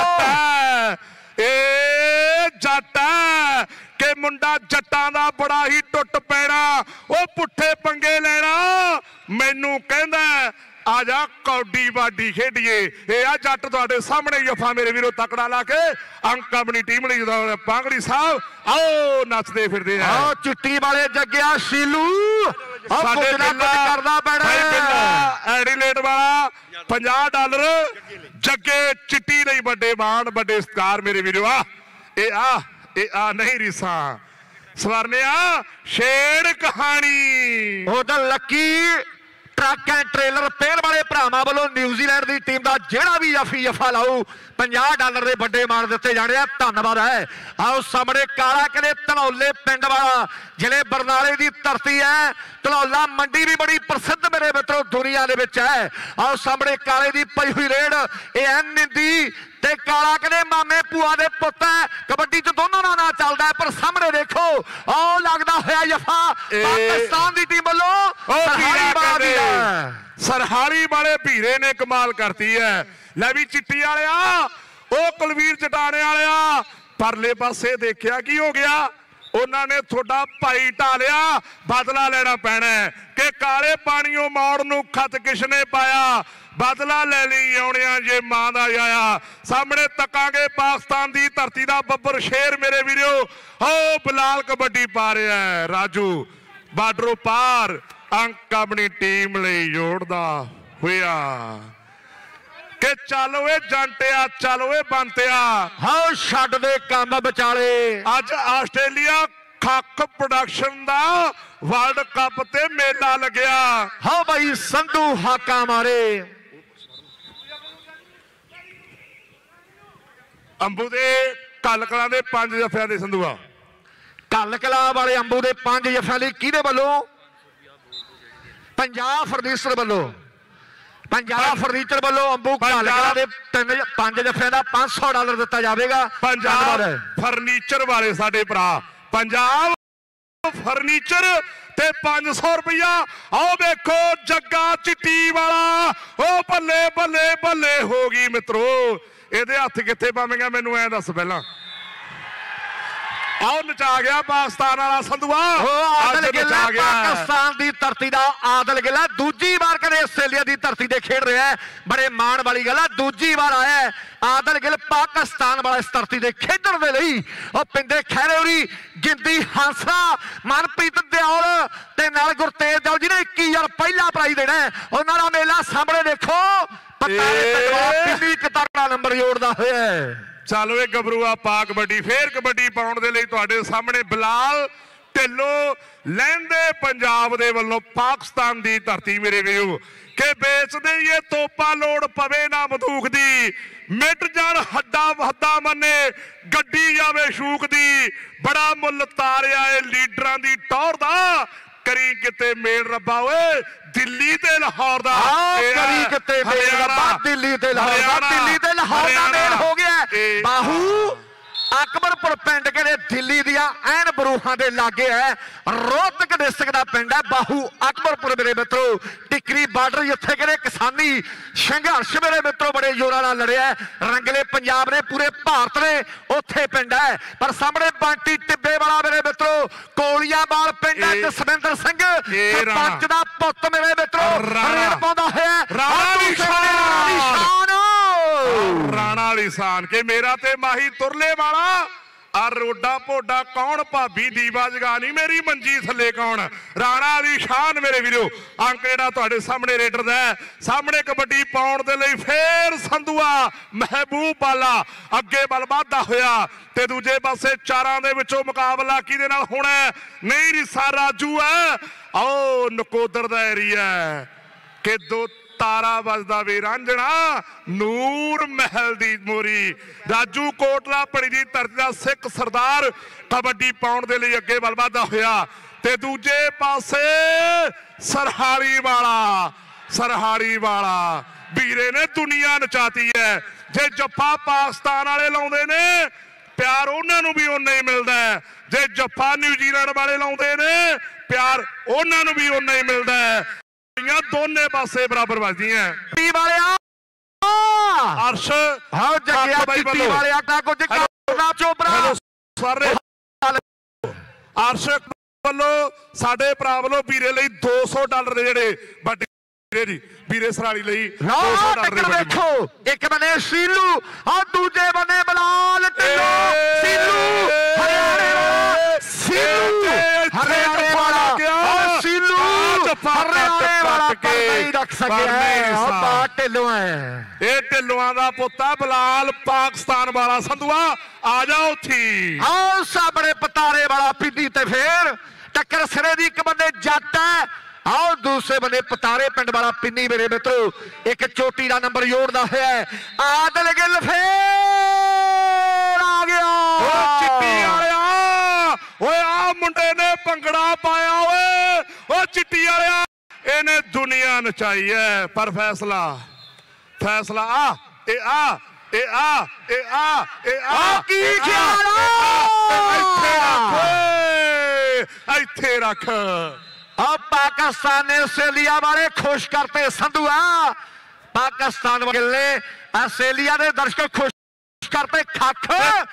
ਮਿੱਤਰੋ। ਏ ਜੱਟ ਕਿ ਮੁੰਡਾ ਜੱਟਾਂ ਦਾ ਬੜਾ ਹੀ ਟੁੱਟ ਪੈਣਾ ਉਹ ਪੁੱਠੇ ਪੰਗੇ ਲੈਣਾ ਮੈਨੂੰ ਕਹਿੰਦਾ ਆ ਜਾ ਕੌਡੀ ਬਾਡੀ ਖੇਡੀਏ। ਇਹ ਆ ਜੱਟ ਤੁਹਾਡੇ ਸਾਹਮਣੇ ਜਫਾ ਮੇਰੇ ਵੀਰੋ ਤਕੜਾ ਲਾ ਕੇ ਅੰਕ ਆਪਣੀ ਟੀਮ ਲਈ ਜਦੋਂ ਪਾਂਗੜੀ ਸਾਹਿਬ ਆਓ ਨੱਚਦੇ ਫਿਰਦੇ ਆ। ਆਓ ਚਿੱਟੀ ਵਾਲੇ ਜੱਗਿਆ ਸ਼ੀਲੂ ਸਾਡੇ ਕਰਦਾ ਪੈਣਾ ਐਡੀਲੇਟ ਵਾਲਾ ਪੰਜਾਹ ਡਾਲਰ ਜੱਗੇ ਚਿੱਟੀ ਲਈ ਵੱਡੇ ਮਾਣ ਵੱਡੇ ਸਤਿਕਾਰ ਮੇਰੇ ਵੀਰੋ। ਆ ਇਹ ਆ ਇਹ ਆ ਨਹੀਂ ਰੀਸਾਂ ਸਵਰਨਿਆ ਸ਼ੇਰ ਕਹਾਣੀ ਉਹਦਾ ਲੱਕੀ ट्रक एंड ट्रेलर पेड़ वाले भरावां वालों न्यूजीलैंड की टीम का जिहड़ा भी जफी जफा लाऊ पचास डॉलर के बड़े मान दिते जाने। धन्यवाद है। आओ सामने काला कने धनौले पिंड वाला जिले बरनाले की धरती है। धनौला मंडी भी बड़ी प्रसिद्ध मेरे मित्रों दुनिया दे विच है। आओ सामने काले की पई हुई रेड ये एन निंदी ते काला कने मामे भूआ दे पुत है। कबड्डी च दोनों का नाम चलता है पर सामने देखो आओ लगता होया जफा पाकिस्तान की टीम वालों सरहाली वाले भीरे ने कमाल करती है। लै भी चिट्टी वाले ओ कुलवीर चटाने वाले परले पासे देखिया की हो गया उन्होंने थोड़ा भाई ढालिया बदला लेना पैना है कि काले पानियों मौड़ नूं खत किसने पाया बदला ले ली आने जे मां दा आया सामने तकांगे पाकिस्तान की धरती का बब्बर शेर मेरे वीरो। ओ बिलाल कबड्डी पा रहा है राजू बार्डरों पार अंक अपनी टीम ਲਈ ਜੋੜਦਾ ਹੋਇਆ ਕਿ ਚੱਲ ਓਏ ਜੰਟਿਆ ਚੱਲ ਓਏ ਬੰਤਿਆ ਹਾਂ ਛੱਡ ਦੇ ਕੰਮ ਵਿਚਾਲੇ। ਅੱਜ ਆਸਟ੍ਰੇਲੀਆ ਖੱਕ ਪ੍ਰੋਡਕਸ਼ਨ ਦਾ ਵਰਲਡ ਕੱਪ ਤੇ ਮੇਲਾ ਲੱਗਿਆ। ਹਾਂ ਭਾਈ ਸੰਧੂ ਹਾਕਾ ਮਾਰੇ ਅੰਬੂ ਦੇ ਕਲਕਲਾਂ ਦੇ ਪੰਜ ਜਫਿਆਂ ਦੇ ਸੰਧੂਆ ਕਲਕਲਾ ਵਾਲੇ ਅੰਬੂ ਦੇ ਪੰਜ ਜਫਿਆਂ ਲਈ ਕਿਹਦੇ ਵੱਲੋਂ पंजाब फर्नीचर वालों पंजाब फर्नीचर वालों अंबू कलकला दे तीन पांच जफियां दा पांच सौ डॉलर दिता जाएगा। पंजाब फर्नीचर वाले साडे भरा पंजाब फर्नीचर ते पांच सौ रुपया। आओ देखो जग्गा चिट्टी वाला ओ बल्ले बल्ले बल्ले हो गई मित्रो। इहदे हत्थ कित्थे पावेंगा मैनू ऐ दस पहला। आओ नचा गया पाकिस्तान वाला संधुआ पाकिस्तान की धरती का आदल गिल है, दूजी बार कदे आस्ट्रेलिया की धरती से खेड रहा है। बड़े मान वाली गल है, दूजी बार आया है आदल गिल पाकिस्तान वाला इस धरती से खेडण दे लई। और पिंडे खैरे होरी, गिंदी हांसा, मनप्रीत दयाल ते नाल गुरतेज दयाल जी ने इक्की हज़ार पहला प्राइज देना है। उन्हां दा मेला सामने देखो, पता नंबर जोड़दा होया है। चलो ये गबरूआ पा कबड्डी फिर कबड्डी पाउण दे लई तुहाडे सामने बिलाल ढिल्लों लैंदे पंजाब दे वल्लों पाकिस्तान दी धरती मेरे वीरो के बेचदे ये तोपा लोड़ पवे ना बंदूक दी, मिट जान हड्डा हद्दा मन्ने गड्डी जावे शूक दी, बड़ा मुल तारिया है लीडरां दी टौर दा, करी किते मेल रब्बा ओए दिल्ली ते लाहौर दा, करी किते मेल रब्बा दिल्ली ते लाहौर दा, दिल्ली ते लाहौर दा मेल हो गया। बाहू अकबरपुर पिंड के दिल्ली दिया ऐन बरूहां दे लागे है, रोहतक डिस्ट्रिक्ट का पिंड है बाहू अकबरपुर मेरे मित्रों। टिकरी बार्डर जिथे कहते किसानी संघर्ष मेरे मित्रों बड़े जोरा नाल लड़िया है, रंगले पंजाब ने पूरे भारत ने उत्थे पिंड है। पर सामने बांटी टिब्बे वाला मेरे मित्रों कोलियाबाल पिंड है, जसविंदर सिंह सरपंच दा पुत्त मेरे मित्रों रेड पाउंदा है राणा निशान के मेरा ते माही तुरले वाला आ रोडा पोडा कौन भाभी दीवा जगानी मेरी मंजी थले कौन राणा निशान मेरे वीरो। अंक जेड़ा तुहाडे सामने रेडर दा सामने कबड्डी पाउण दे लई फिर संधुआ महबूब वाला अगे बल वाधा होया ते दूजे पासे चारां दे विचों मुकाबला किहदे नाल होना है? नहीं रिसा राजू है, आओ नकोदर दा एरिया के दो तारा बजदा वे रांझणा नूर महल दी मोरी राजू कोटला पड़ी दी धरती दा सिख सरदार कबड्डी पाउण दे लई अगे बल वाधा होया ते दूजे पासे सरहारी वाला सरहारी वाला वीरे ने दुनिया नचाती है। जे जप्फा पाकिस्तान वाले लाउंदे ने प्यार उन्हां नूं भी उन्ना ही मिलदा है, जे जप्फा न्यूजीलैंड वाले लाउंदे ने प्यार उन्हां नूं भी उन्ना ही मिलदा है। दोने पासे बराबर बजदियां अर्श अर्श वालों साडे भरा वालों वीरे लई दो सौ डॉलर जेडे बड्डे जी वीरे सराली लई दो सौ डॉलर देखो एक बने सीलू और दूजे बने बलाल टिल्लो सीलू हरियाणे वाला सीलू हरियाणे वाला और सीलू हरियाणे वाला पर नहीं रख सके और बात टिल्लो है। ये टिल्लों दा पुत्ता बलाल पाकिस्तान वाला संधुआ आ जाओ थी आओ सामने पतारे वाला पिंडी ते फिर टक्कर सिरे दी एक बंदे जट है, आओ दूसरे बने पतारे पिंड वाला पिन्नी मेरे मित्रों एक चोटी का नंबर जोड़ता है। आदल गिल फिर आ गया चिट्टी वालिया ओए आ मुंडे ने भंगड़ा पाया ओए ओ चिट्टी वालिया इन्हें दुनिया नचाई है। पर फैसला फैसला आ ए आ ए आ ए आ ए आ की ख्याल इत्थे रख अब पाकिस्तान ने ऑस्ट्रेलिया वाले खुश करते संधुआ, पाकिस्तान वाले ऑस्ट्रेलिया ने दर्शक खुश करते खख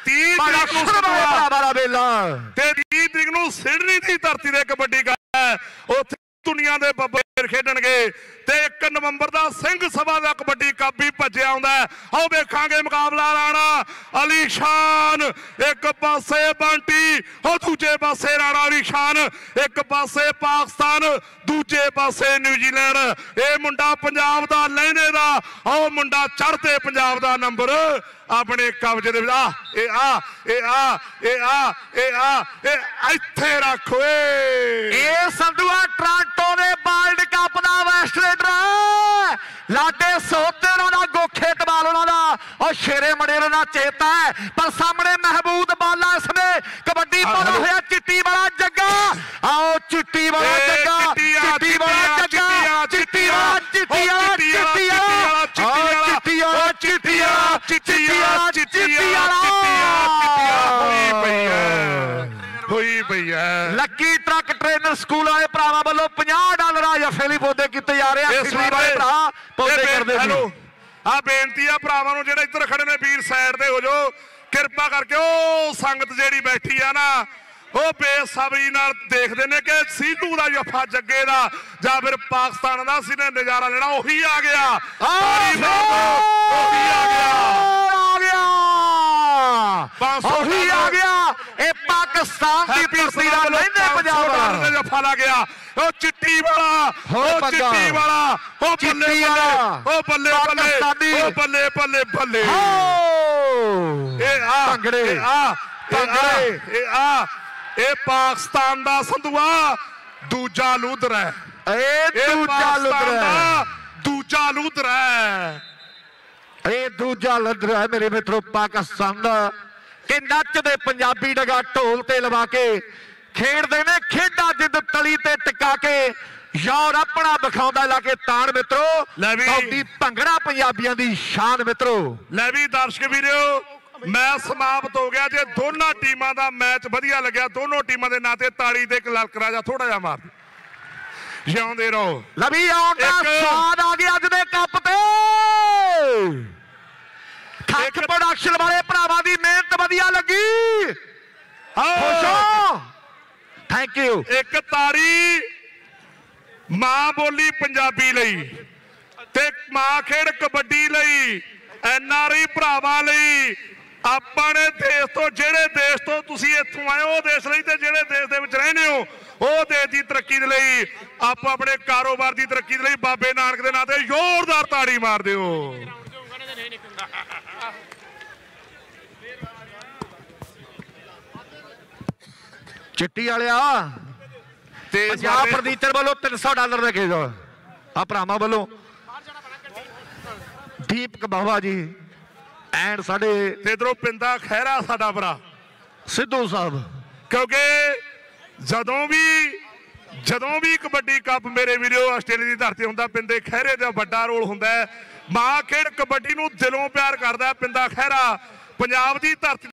तीह तरीक नूं सिडनी की धरती से कबड्डी का दुनिया के बब्बर खेडणगे ते एक नवंबर का सिंह सभा का कबड्डी कप भी भज्या आउंदा है। आओ वेखांगे मुकाबला राणा अली शान एक पासे बंटी और दूजे पासे राणा अली शान एक पासे पाकिस्तान दूजे पासे न्यूजीलैंड। ये मुंडा पंजाब का लहने का आओ मुंडा चढ़ते पंजाब का नंबर अपने कब्जे दे आ ए आ ए आ ए आ ए आ ए इत्थे रख ए संधुआ टोरंटो ने वर्ल्ड कप दा वेस्ट लाडे सोतेरा दा गोखे इकबाल दा और शेरे मडेर दा चेता है। पर सामने महबूब बाला इसमें कबड्डी पाना होया चिट्टी वाला जग्गा, आओ चिट्टी वाला जग्गा चिट्टी वाला जग्गा चिट्टी वाला चिट्टी वाला चिट्टी वाला चिट्टी वाला चिट्टी वाला चिट्टी वाला चिट्टी वाला लक्की ट्रक ट्रेनर स्कूल वाले भरावां वालों पचास डॉलर जफे लिए पौधे किए जा रहे हैं। पौधे करते आ बेनती है भरावां नूं जेहड़े इधर खड़े ने वीर साइड ते हो जाओ कृपा करके ओ संगत जेड़ी बैठी है ना ਉਹ ਬੇਸਬਰੀ ਨਾਲ ਦੇਖਦੇ ਨੇ ਕਿ ਸੀਧੂ ਦਾ ਜੱਫਾ ਜੱਗੇ ਦਾ ਜਾਂ ਫਿਰ ਪਾਕਿਸਤਾਨ ਦਾ ਸੀ ਨੇ ਨਜ਼ਾਰਾ ਲੈਣਾ। ਉਹੀ ਆ ਗਿਆ, ਉਹੀ ਆ ਗਿਆ, ਆ ਗਿਆ, ਉਹੀ ਆ ਗਿਆ। ਇਹ ਪਾਕਿਸਤਾਨ ਦੀ ਧਰਤੀ ਦਾ ਲਹਿੰਦੇ ਪੰਜਾਬ ਦਾ ਜੱਫਾ ਲਾ ਗਿਆ। ਉਹ ਚਿੱਟੀ ਵਾਲਾ, ਉਹ ਚਿੱਟੀ ਵਾਲਾ, ਉਹ ਬੱਲੇ ਬੱਲੇ, ਉਹ ਬੱਲੇ ਬੱਲੇ, ਉਹ ਬੱਲੇ ਬੱਲੇ ਬੱਲੇ। ਇਹ ਆ ਭੰਗੜੇ, ਇਹ ਆ ਭੰਗੜੇ, ਇਹ ਆ ਇਹ ਪਾਕਿਸਤਾਨ ਦਾ ਸੰਧੂਆ ਦੂਜਾ ਲੂਦਰ ਹੈ। ਇਹ ਦੂਜਾ ਲੂਦਰ ਹੈ, ਦੂਜਾ ਲੂਦਰ ਹੈ, ਇਹ ਦੂਜਾ ਲੂਦਰ ਹੈ ਮੇਰੇ ਮਿੱਤਰੋ ਪਾਕਿਸਤਾਨ ਦਾ। ਕਿ ਨੱਚਦੇ ਪੰਜਾਬੀ ਡਗਾ ਢੋਲ ਤੇ ਲਵਾ ਕੇ ਖੇਡਦੇ ਨੇ ਖੇਡਾਂ ਜਿੱਦ ਤਲੀ ਤੇ ਟਿਕਾ ਕੇ ਯਾਰ ਆਪਣਾ ਵਿਖਾਉਂਦਾ ਲਾ ਕੇ ਤਾਣ ਮਿੱਤਰੋ। ਕੌਡੀ ਭੰਗੜਾ ਪੰਜਾਬੀਆਂ ਦੀ ਸ਼ਾਨ ਮਿੱਤਰੋ। ਲੈ ਵੀ ਦਰਸ਼ਕ ਵੀਰੋ ਮੈਚ ਸਮਾਪਤ ਹੋ ਗਿਆ। ਜੇ ਦੋਨਾਂ ਟੀਮਾਂ ਦਾ ਮੈਚ ਵਧੀਆ ਲੱਗਿਆ ਦੋਨੋਂ ਟੀਮਾਂ ਦੇ ਨਾਂ ਤੇ ਤਾੜੀ ਤੇ ਇੱਕ ਲਲਕਰਾ ਜਾ ਥੋੜਾ ਜਿਹਾ ਮਾਰ ਜਿਉਂਦੇ ਰਹੋ। ਲਵੀ ਆਉਣ ਦਾ ਸਵਾਦ ਆ ਗਿਆ ਅੱਜ ਦੇ ਕੱਪ ਤੇ। ਠੱਕ ਪ੍ਰੋਡਕਸ਼ਨ ਵਾਲੇ ਭਰਾਵਾਂ ਦੀ ਮਿਹਨਤ ਵਧੀਆ ਲੱਗੀ। ਖੁਸ਼ ਹੋ, ਥੈਂਕ ਯੂ। ਇੱਕ ਤਾੜੀ ਮਾਂ ਬੋਲੀ ਪੰਜਾਬੀ ਲਈ ਤੇ ਮਾਂ ਖੇਡ ਕਬੱਡੀ ਲਈ, ਐਨ ਆਰ ਆਈ ਭਰਾਵਾਂ ਲਈ। ਆਪਾਂ ਨੇ ਦੇਸ਼ ਤੋਂ, ਜਿਹੜੇ ਦੇਸ਼ ਤੋਂ ਤੁਸੀਂ ਇੱਥੋਂ ਆਏ ਉਹ ਦੇਸ਼ ਲਈ, ਤੇ ਜਿਹੜੇ ਦੇਸ਼ ਦੇ ਵਿੱਚ ਰਹਿੰਦੇ ਹੋ ਉਹ ਦੇਸ਼ ਦੀ ਤਰੱਕੀ ਦੇ ਲਈ, ਆਪੋ ਆਪਣੇ ਕਾਰੋਬਾਰ ਦੀ ਤਰੱਕੀ ਦੇ ਲਈ ਬਾਬੇ ਨਾਨਕ ਦੇ ਨਾਂ ਤੇ ਜ਼ੋਰਦਾਰ ਤਾੜੀ ਮਾਰ ਦਿਓ। ਚਿੱਟੀ ਵਾਲਿਆ ਤੇ ਪੰਜਾਬ ਫਰਨੀਚਰ ਵੱਲੋਂ ਤਿੰਨ ਸੌ ਡਾਲਰ ਰੱਖੇ ਜੋ ਆ ਭਰਾਵਾਂ ਵੱਲੋਂ। ਦੀਪਕ ਬਾਵਾ ਜੀ ਐਂਡ ਸਾਡੇ ਤੇ ਇਧਰੋਂ ਪਿੰਦਾ ਖਹਿਰਾ ਸਾਡਾ ਭਰਾ ਸਿੱਧੂ ਸਾਹਿਬ। ਕਿਉਂਕਿ ਜਦੋਂ ਵੀ ਜਦੋਂ ਵੀ ਕਬੱਡੀ ਕੱਪ ਮੇਰੇ ਵੀਰੋ ਆਸਟ੍ਰੇਲੀਆ ਦੀ ਧਰਤੀ ਹੁੰਦਾ, ਪਿੰਦੇ ਖਹਿਰੇ ਦਾ ਵੱਡਾ ਰੋਲ ਹੁੰਦਾ ਹੈ। ਮਾਂ ਖੇਡ ਕਬੱਡੀ ਨੂੰ ਦਿਲੋਂ ਪਿਆਰ ਕਰਦਾ ਪਿੰਦਾ ਖਹਿਰਾ। ਪੰਜਾਬ ਦੀ ਧਰਤੀ